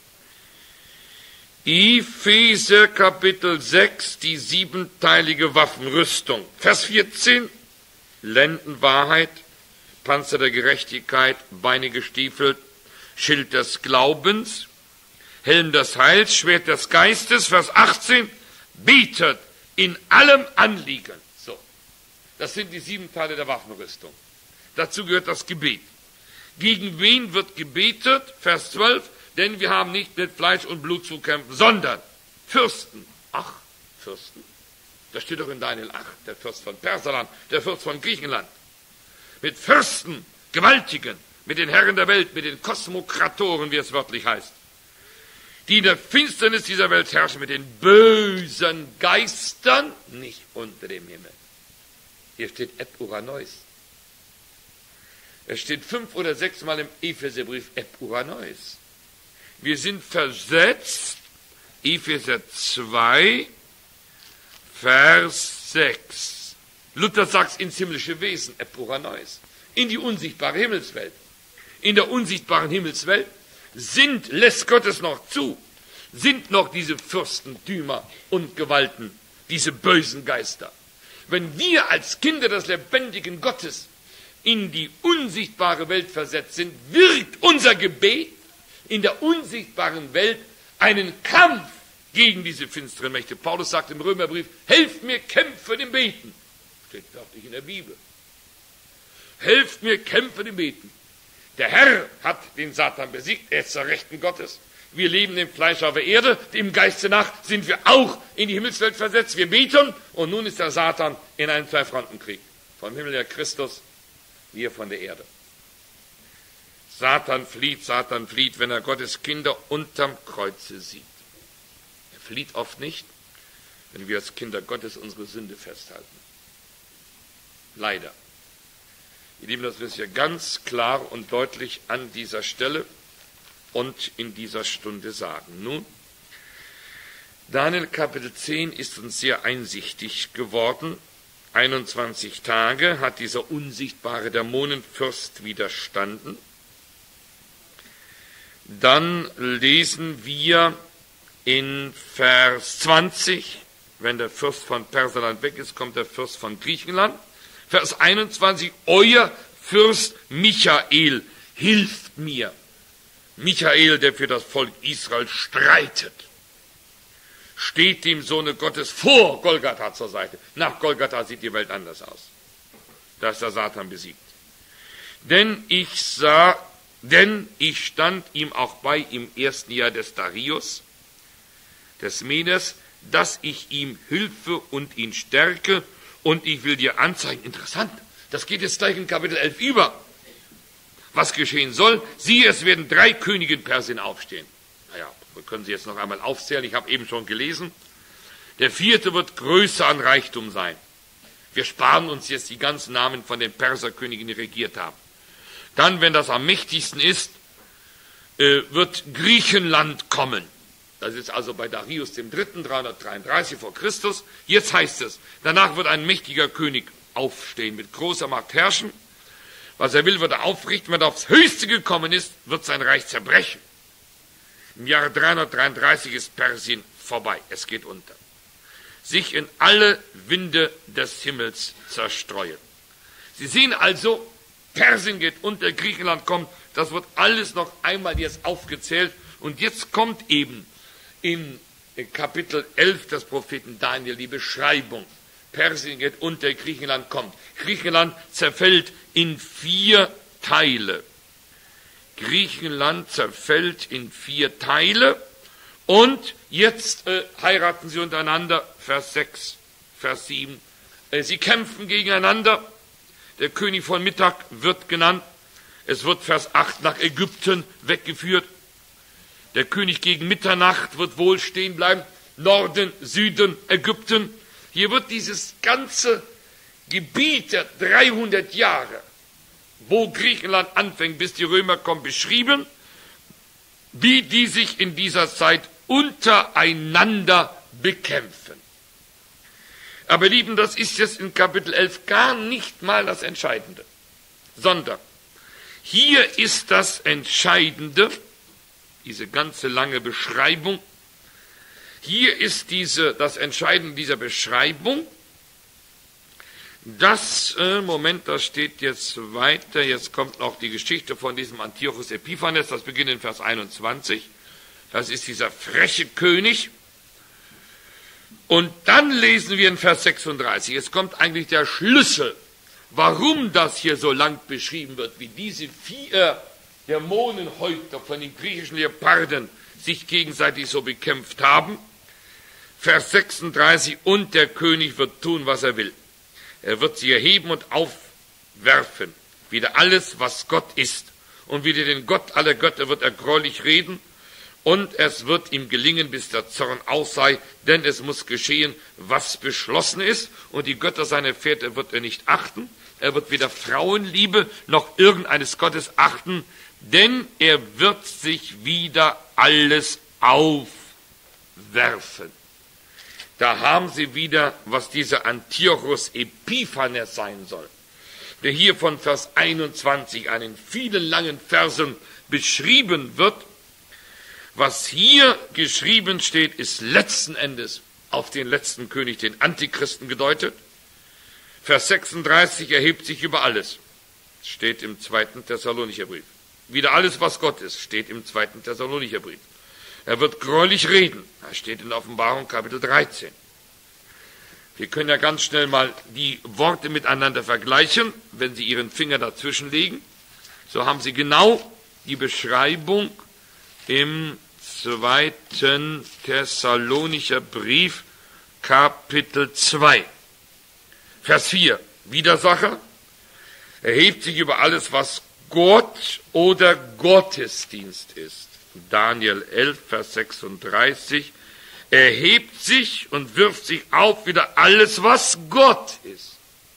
Epheser Kapitel sechs, die siebenteilige Waffenrüstung. Vers vierzehn, Lendenwahrheit, Panzer der Gerechtigkeit, Beine gestiefelt, Schild des Glaubens, Helm des Heils, Schwert des Geistes. Vers achtzehn, betet in allem Anliegen. So, das sind die sieben Teile der Waffenrüstung. Dazu gehört das Gebet. Gegen wen wird gebetet? Vers zwölf, denn wir haben nicht mit Fleisch und Blut zu kämpfen, sondern Fürsten. Ach, Fürsten. Das steht doch in Daniel acht, der Fürst von Perserland, der Fürst von Griechenland. Mit Fürsten, Gewaltigen, mit den Herren der Welt, mit den Kosmokratoren, wie es wörtlich heißt, die in der Finsternis dieser Welt herrschen, mit den bösen Geistern, nicht unter dem Himmel. Hier steht Ep Uranois. Es steht fünf oder sechs Mal im Epheserbrief Ep Uranois. Wir sind versetzt, Epheser zwei, Vers sechs. Luther sagt ins himmlische Wesen, Ep Uranois, in die unsichtbare Himmelswelt. In der unsichtbaren Himmelswelt sind, lässt Gottes noch zu, sind noch diese Fürstentümer und Gewalten, diese bösen Geister. Wenn wir als Kinder des lebendigen Gottes in die unsichtbare Welt versetzt sind, wird unser Gebet in der unsichtbaren Welt einen Kampf gegen diese finsteren Mächte. Paulus sagt im Römerbrief, helft mir kämpfen im Beten. Steht wörtlich in der Bibel. Helft mir kämpfen im Beten. Der Herr hat den Satan besiegt, er ist zur Rechten Gottes. Wir leben im Fleisch auf der Erde, im Geiste nach sind wir auch in die Himmelswelt versetzt. Wir beten und nun ist der Satan in einem Zwei-Fronten-Krieg. Vom Himmel her Christus, wir von der Erde. Satan flieht, Satan flieht, wenn er Gottes Kinder unterm Kreuze sieht. Er flieht oft nicht, wenn wir als Kinder Gottes unsere Sünde festhalten. Leider. Ihr Lieben, das ist ja ganz klar und deutlich an dieser Stelle und in dieser Stunde sagen. Nun, Daniel Kapitel zehn ist uns sehr einsichtig geworden. einundzwanzig Tage hat dieser unsichtbare Dämonenfürst widerstanden. Dann lesen wir in Vers zwanzig, wenn der Fürst von Perserland weg ist, kommt der Fürst von Griechenland. Vers einundzwanzig, euer Fürst Michael hilft mir. Michael, der für das Volk Israel streitet, steht dem Sohne Gottes vor Golgatha zur Seite. Nach Golgatha sieht die Welt anders aus. Da ist der Satan besiegt. Denn ich sah, denn ich stand ihm auch bei im ersten Jahr des Darius, des Medes, dass ich ihm hilfe und ihn stärke, und ich will dir anzeigen, interessant, das geht jetzt gleich in Kapitel elf über, was geschehen soll. Siehe, es werden drei Könige in Persien aufstehen. Naja, wir können sie jetzt noch einmal aufzählen, ich habe eben schon gelesen. Der vierte wird größer an Reichtum sein. Wir sparen uns jetzt die ganzen Namen von den Perserkönigen, die regiert haben. Dann, wenn das am mächtigsten ist, wird Griechenland kommen. Das ist also bei Darius dem Dritten, dreihundertdreiunddreißig vor Christus. Jetzt heißt es, danach wird ein mächtiger König aufstehen, mit großer Macht herrschen. Was er will, wird er aufrichten. Wenn er aufs Höchste gekommen ist, wird sein Reich zerbrechen. Im Jahre dreihundertdreiunddreißig ist Persien vorbei. Es geht unter. Sich in alle Winde des Himmels zerstreuen. Sie sehen also, Persien geht unter, Griechenland kommt. Das wird alles noch einmal jetzt aufgezählt. Und jetzt kommt eben in Kapitel elf des Propheten Daniel die Beschreibung. Persien geht unter, Griechenland kommt. Griechenland zerfällt in vier Teile. Griechenland zerfällt in vier Teile. Und jetzt äh, heiraten sie untereinander, Vers sechs, Vers sieben. Äh, sie kämpfen gegeneinander. Der König von Mittag wird genannt. Es wird Vers acht nach Ägypten weggeführt. Der König gegen Mitternacht wird wohl stehen bleiben. Norden, Süden, Ägypten. Hier wird dieses ganze Gebiet der dreihundert Jahre, wo Griechenland anfängt, bis die Römer kommen, beschrieben, wie die sich in dieser Zeit untereinander bekämpfen. Aber Lieben, das ist jetzt in Kapitel elf gar nicht mal das Entscheidende, sondern hier ist das Entscheidende, diese ganze lange Beschreibung. Hier ist diese, das Entscheidende dieser Beschreibung, das, äh, Moment, das steht jetzt weiter, jetzt kommt noch die Geschichte von diesem Antiochus Epiphanes, das beginnt in Vers einundzwanzig, das ist dieser freche König. Und dann lesen wir in Vers sechsunddreißig, jetzt kommt eigentlich der Schlüssel, warum das hier so lang beschrieben wird, wie diese vier Dämonenhäupter von den griechischen Leoparden sich gegenseitig so bekämpft haben. Vers sechsunddreißig, und der König wird tun, was er will. Er wird sie erheben und aufwerfen, wieder alles, was Gott ist. Und wieder den Gott aller Götter wird er gräulich reden. Und es wird ihm gelingen, bis der Zorn aus sei, denn es muss geschehen, was beschlossen ist. Und die Götter seiner Väter wird er nicht achten. Er wird weder Frauenliebe noch irgendeines Gottes achten, denn er wird sich wieder alles aufwerfen. Da haben sie wieder, was dieser Antiochus Epiphanes sein soll, der hier von Vers einundzwanzig an den vielen langen Versen beschrieben wird. Was hier geschrieben steht, ist letzten Endes auf den letzten König, den Antichristen, gedeutet. Vers sechsunddreißig erhebt sich über alles. Steht im zweiten Thessalonicher Brief. Wieder alles, was Gott ist, steht im zweiten Thessalonicher Brief. Er wird gräulich reden. Das steht in Offenbarung Kapitel dreizehn. Wir können ja ganz schnell mal die Worte miteinander vergleichen, wenn Sie Ihren Finger dazwischen legen. So haben Sie genau die Beschreibung im zweiten Thessalonicher Brief, Kapitel zwei. Vers vier. Widersacher erhebt sich über alles, was Gott oder Gottesdienst ist. Daniel elf, Vers sechsunddreißig. Erhebt sich und wirft sich auf wieder alles, was Gott ist.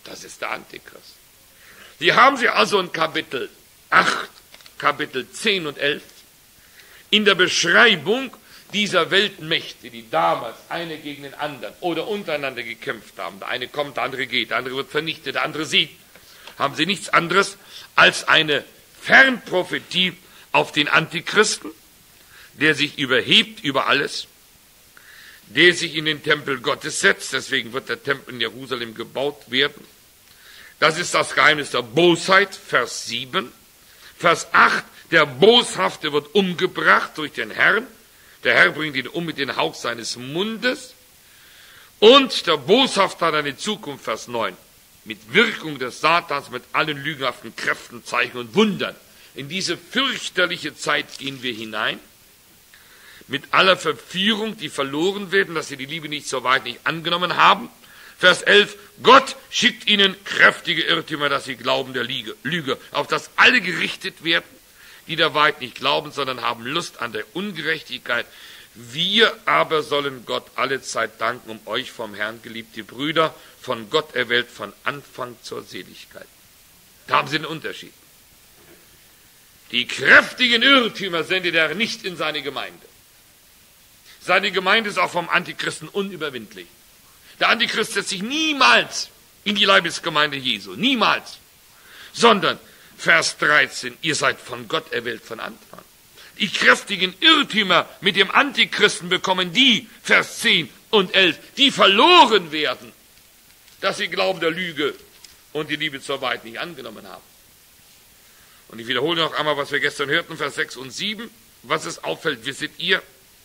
Das ist der Antichrist. Die haben sie also in Kapitel acht, Kapitel zehn und elf in der Beschreibung dieser Weltmächte, die damals eine gegen den anderen oder untereinander gekämpft haben. Der eine kommt, der andere geht, der andere wird vernichtet, der andere siegt. Haben sie nichts anderes als eine Fernprophetie auf den Antichristen, der sich überhebt über alles, der sich in den Tempel Gottes setzt. Deswegen wird der Tempel in Jerusalem gebaut werden. Das ist das Geheimnis der Bosheit, Vers sieben. Vers acht, der Boshafte wird umgebracht durch den Herrn. Der Herr bringt ihn um mit dem Hauch seines Mundes. Und der Boshafte hat eine Zukunft, Vers neun. Mit Wirkung des Satans, mit allen lügenhaften Kräften, Zeichen und Wundern. In diese fürchterliche Zeit gehen wir hinein. Mit aller Verführung, die verloren werden, dass sie die Liebe nicht so weit nicht angenommen haben. Vers elf, Gott schickt ihnen kräftige Irrtümer, dass sie glauben der Lüge, auf das alle gerichtet werden, die der Wahrheit nicht glauben, sondern haben Lust an der Ungerechtigkeit. Wir aber sollen Gott alle Zeit danken, um euch vom Herrn, geliebte Brüder, von Gott erwählt, von Anfang zur Seligkeit. Da haben sie den Unterschied. Die kräftigen Irrtümer sendet er nicht in seine Gemeinde. Seine Gemeinde ist auch vom Antichristen unüberwindlich. Der Antichrist setzt sich niemals in die Leibesgemeinde Jesu, niemals. Sondern, Vers dreizehn, ihr seid von Gott erwählt von Anfang. Die kräftigen Irrtümer mit dem Antichristen bekommen die, Vers zehn und elf, die verloren werden, dass sie Glauben der Lüge und die Liebe zur Wahrheit nicht angenommen haben. Und ich wiederhole noch einmal, was wir gestern hörten, Vers sechs und sieben, was es auffällt, wisset ihr,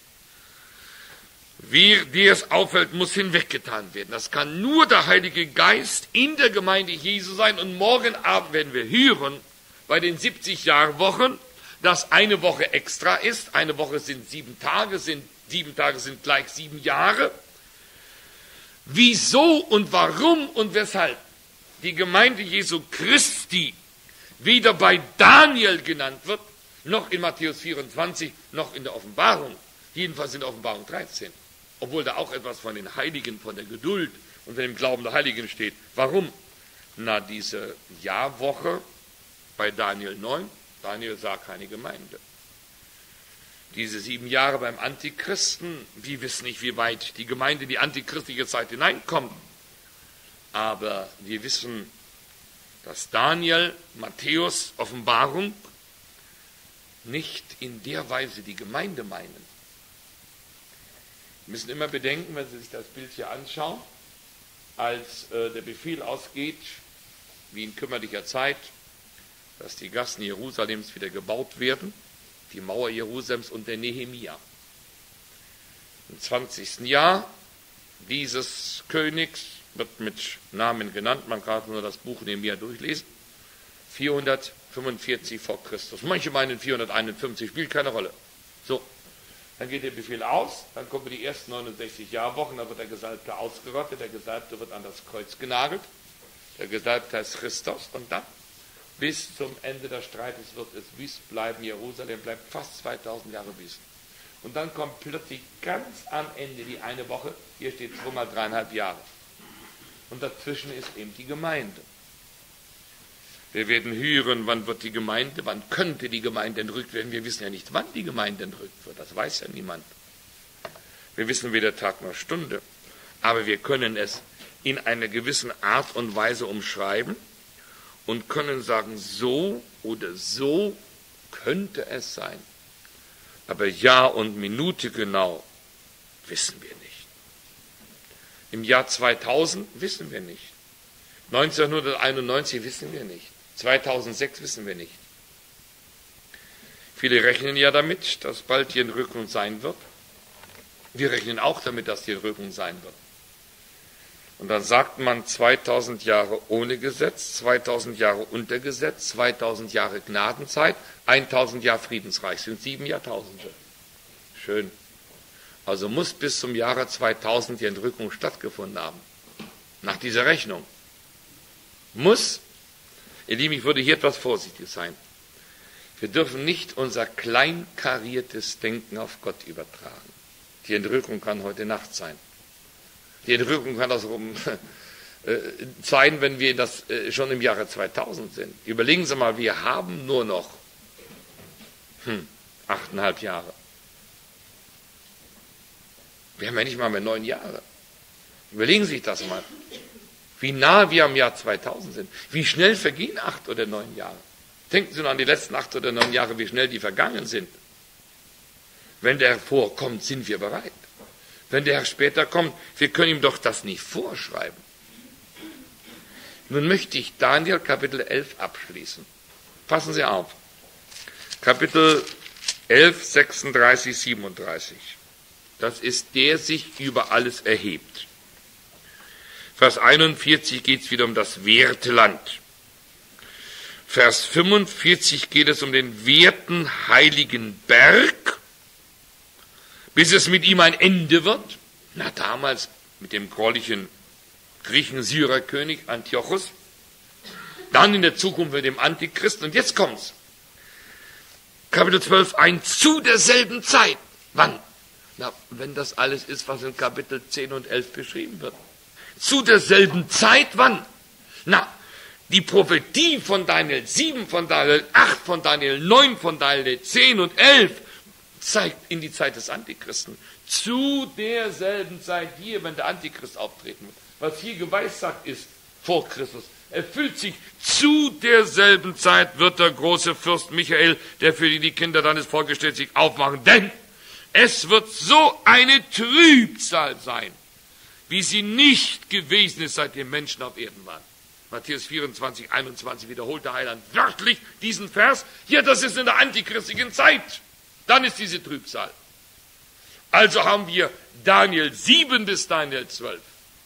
wie dir es auffällt, muss hinweggetan werden. Das kann nur der Heilige Geist in der Gemeinde Jesu sein. Und morgen Abend werden wir hören, bei den siebzig-Jahr-Wochen, dass eine Woche extra ist. Eine Woche sind sieben Tage, sind, sieben Tage sind gleich sieben Jahre. Wieso und warum und weshalb die Gemeinde Jesu Christi weder bei Daniel genannt wird, noch in Matthäus vierundzwanzig, noch in der Offenbarung. Jedenfalls in der Offenbarung dreizehn. Obwohl da auch etwas von den Heiligen, von der Geduld und von dem Glauben der Heiligen steht. Warum? Na, diese Jahrwoche bei Daniel neun, Daniel sah keine Gemeinde. Diese sieben Jahre beim Antichristen, wir wissen nicht, wie weit die Gemeinde in die antichristische Zeit hineinkommt. Aber wir wissen, dass Daniel, Matthäus, Offenbarung nicht in der Weise die Gemeinde meinen. Wir müssen immer bedenken, wenn Sie sich das Bild hier anschauen, als äh, der Befehl ausgeht, wie in kümmerlicher Zeit, dass die Gassen Jerusalems wieder gebaut werden, die Mauer Jerusalems unter Nehemia. Im zwanzigsten Jahr dieses Königs wird mit Namen genannt, man kann nur das Buch Nehemia durchlesen, vierhundertfünfundvierzig vor Christus. Manche meinen vierhunderteinundfünfzig, spielt keine Rolle. So. Dann geht der Befehl aus, dann kommen die ersten neunundsechzig Jahrwochen, dann wird der Gesalbte ausgerottet, der Gesalbte wird an das Kreuz genagelt, der Gesalbte heißt Christus und dann bis zum Ende des Streites wird es wüst bleiben, Jerusalem bleibt fast zweitausend Jahre wüst. Und dann kommt plötzlich ganz am Ende die eine Woche, hier steht zweimal dreieinhalb Jahre. Und dazwischen ist eben die Gemeinde. Wir werden hören, wann wird die Gemeinde, wann könnte die Gemeinde entrückt werden. Wir wissen ja nicht, wann die Gemeinde entrückt wird. Das weiß ja niemand. Wir wissen weder Tag noch Stunde. Aber wir können es in einer gewissen Art und Weise umschreiben und können sagen, so oder so könnte es sein. Aber Jahr und Minute genau wissen wir nicht. Im Jahr zweitausend wissen wir nicht. neunzehnhunderteinundneunzig wissen wir nicht. zweitausendsechs wissen wir nicht. Viele rechnen ja damit, dass bald die Entrückung sein wird. Wir rechnen auch damit, dass die Entrückung sein wird. Und dann sagt man zweitausend Jahre ohne Gesetz, zweitausend Jahre unter Gesetz, zweitausend Jahre Gnadenzeit, tausend Jahre Friedensreich, sind sieben Jahrtausende. Schön. Also muss bis zum Jahre zweitausend die Entrückung stattgefunden haben. Nach dieser Rechnung. Muss. Ihr Lieben, ich würde hier etwas vorsichtig sein. Wir dürfen nicht unser kleinkariertes Denken auf Gott übertragen. Die Entrückung kann heute Nacht sein. Die Entrückung kann auch um äh, sein, wenn wir das äh, schon im Jahre zweitausend sind. Überlegen Sie mal, wir haben nur noch hm, achteinhalb Jahre. Wir haben ja nicht mal mehr neun Jahre. Überlegen Sie sich das mal. Wie nah wir am Jahr zweitausend sind. Wie schnell vergehen acht oder neun Jahre. Denken Sie nur an die letzten acht oder neun Jahre, wie schnell die vergangen sind. Wenn der Herr vorkommt, sind wir bereit. Wenn der Herr später kommt, wir können ihm doch das nicht vorschreiben. Nun möchte ich Daniel Kapitel elf abschließen. Passen Sie auf. Kapitel elf, sechsunddreißig, siebenunddreißig. Das ist der sich über alles erhebt. Vers einundvierzig geht es wieder um das Werteland. Vers fünfundvierzig geht es um den werten heiligen Berg, bis es mit ihm ein Ende wird. Na, damals mit dem gräulichen Griechen-Syrer-König Antiochus. Dann in der Zukunft mit dem Antichrist. Und jetzt kommt's. Kapitel zwölf, ein zu derselben Zeit. Wann? Na, wenn das alles ist, was in Kapitel zehn und elf beschrieben wird. Zu derselben Zeit, wann? Na, die Prophetie von Daniel sieben, von Daniel acht, von Daniel neun, von Daniel zehn und elf zeigt in die Zeit des Antichristen. Zu derselben Zeit hier, wenn der Antichrist auftreten wird. Was hier geweissagt ist vor Christus, erfüllt sich. Zu derselben Zeit wird der große Fürst Michael, der für die, die Kinder deines Volkes steht, sich aufmachen. Denn es wird so eine Trübsal sein, wie sie nicht gewesen ist, seitdem Menschen auf Erden waren. Matthäus vierundzwanzig, einundzwanzig wiederholt der Heiland wörtlich diesen Vers. Ja, das ist in der antichristlichen Zeit. Dann ist diese Trübsal. Also haben wir Daniel sieben bis Daniel zwölf.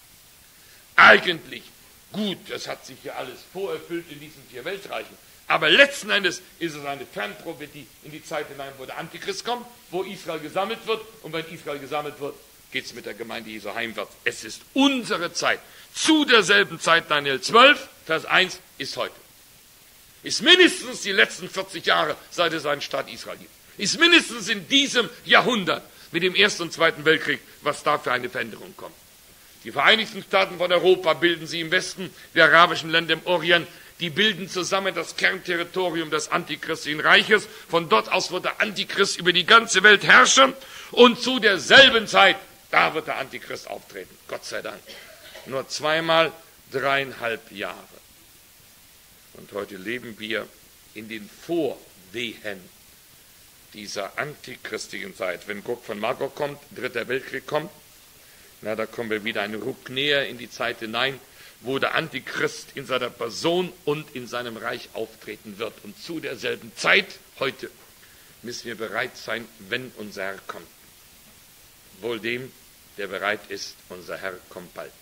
Eigentlich gut, das hat sich hier alles vorerfüllt in diesen vier Weltreichen. Aber letzten Endes ist es eine Fernprophetie in die Zeit hinein, wo der Antichrist kommt, wo Israel gesammelt wird. Und wenn Israel gesammelt wird, geht es mit der Gemeinde Jesu heimwärts. Es ist unsere Zeit. Zu derselben Zeit, Daniel zwölf, Vers eins, ist heute. Ist mindestens die letzten vierzig Jahre, seit es einen Staat Israel gibt. Ist mindestens in diesem Jahrhundert mit dem Ersten und Zweiten Weltkrieg, was da für eine Veränderung kommt. Die Vereinigten Staaten von Europa bilden sie im Westen, die arabischen Länder im Orient, die bilden zusammen das Kernterritorium des antichristlichen Reiches. Von dort aus wird der Antichrist über die ganze Welt herrschen und zu derselben Zeit, da wird der Antichrist auftreten. Gott sei Dank. Nur zweimal dreieinhalb Jahre. Und heute leben wir in den Vorwehen dieser antichristlichen Zeit. Wenn Gog von Magog kommt, Dritter Weltkrieg kommt, na, da kommen wir wieder einen Ruck näher in die Zeit hinein, wo der Antichrist in seiner Person und in seinem Reich auftreten wird. Und zu derselben Zeit, heute, müssen wir bereit sein, wenn unser Herr kommt. Wohl dem, der bereit ist, unser Herr kommt bald.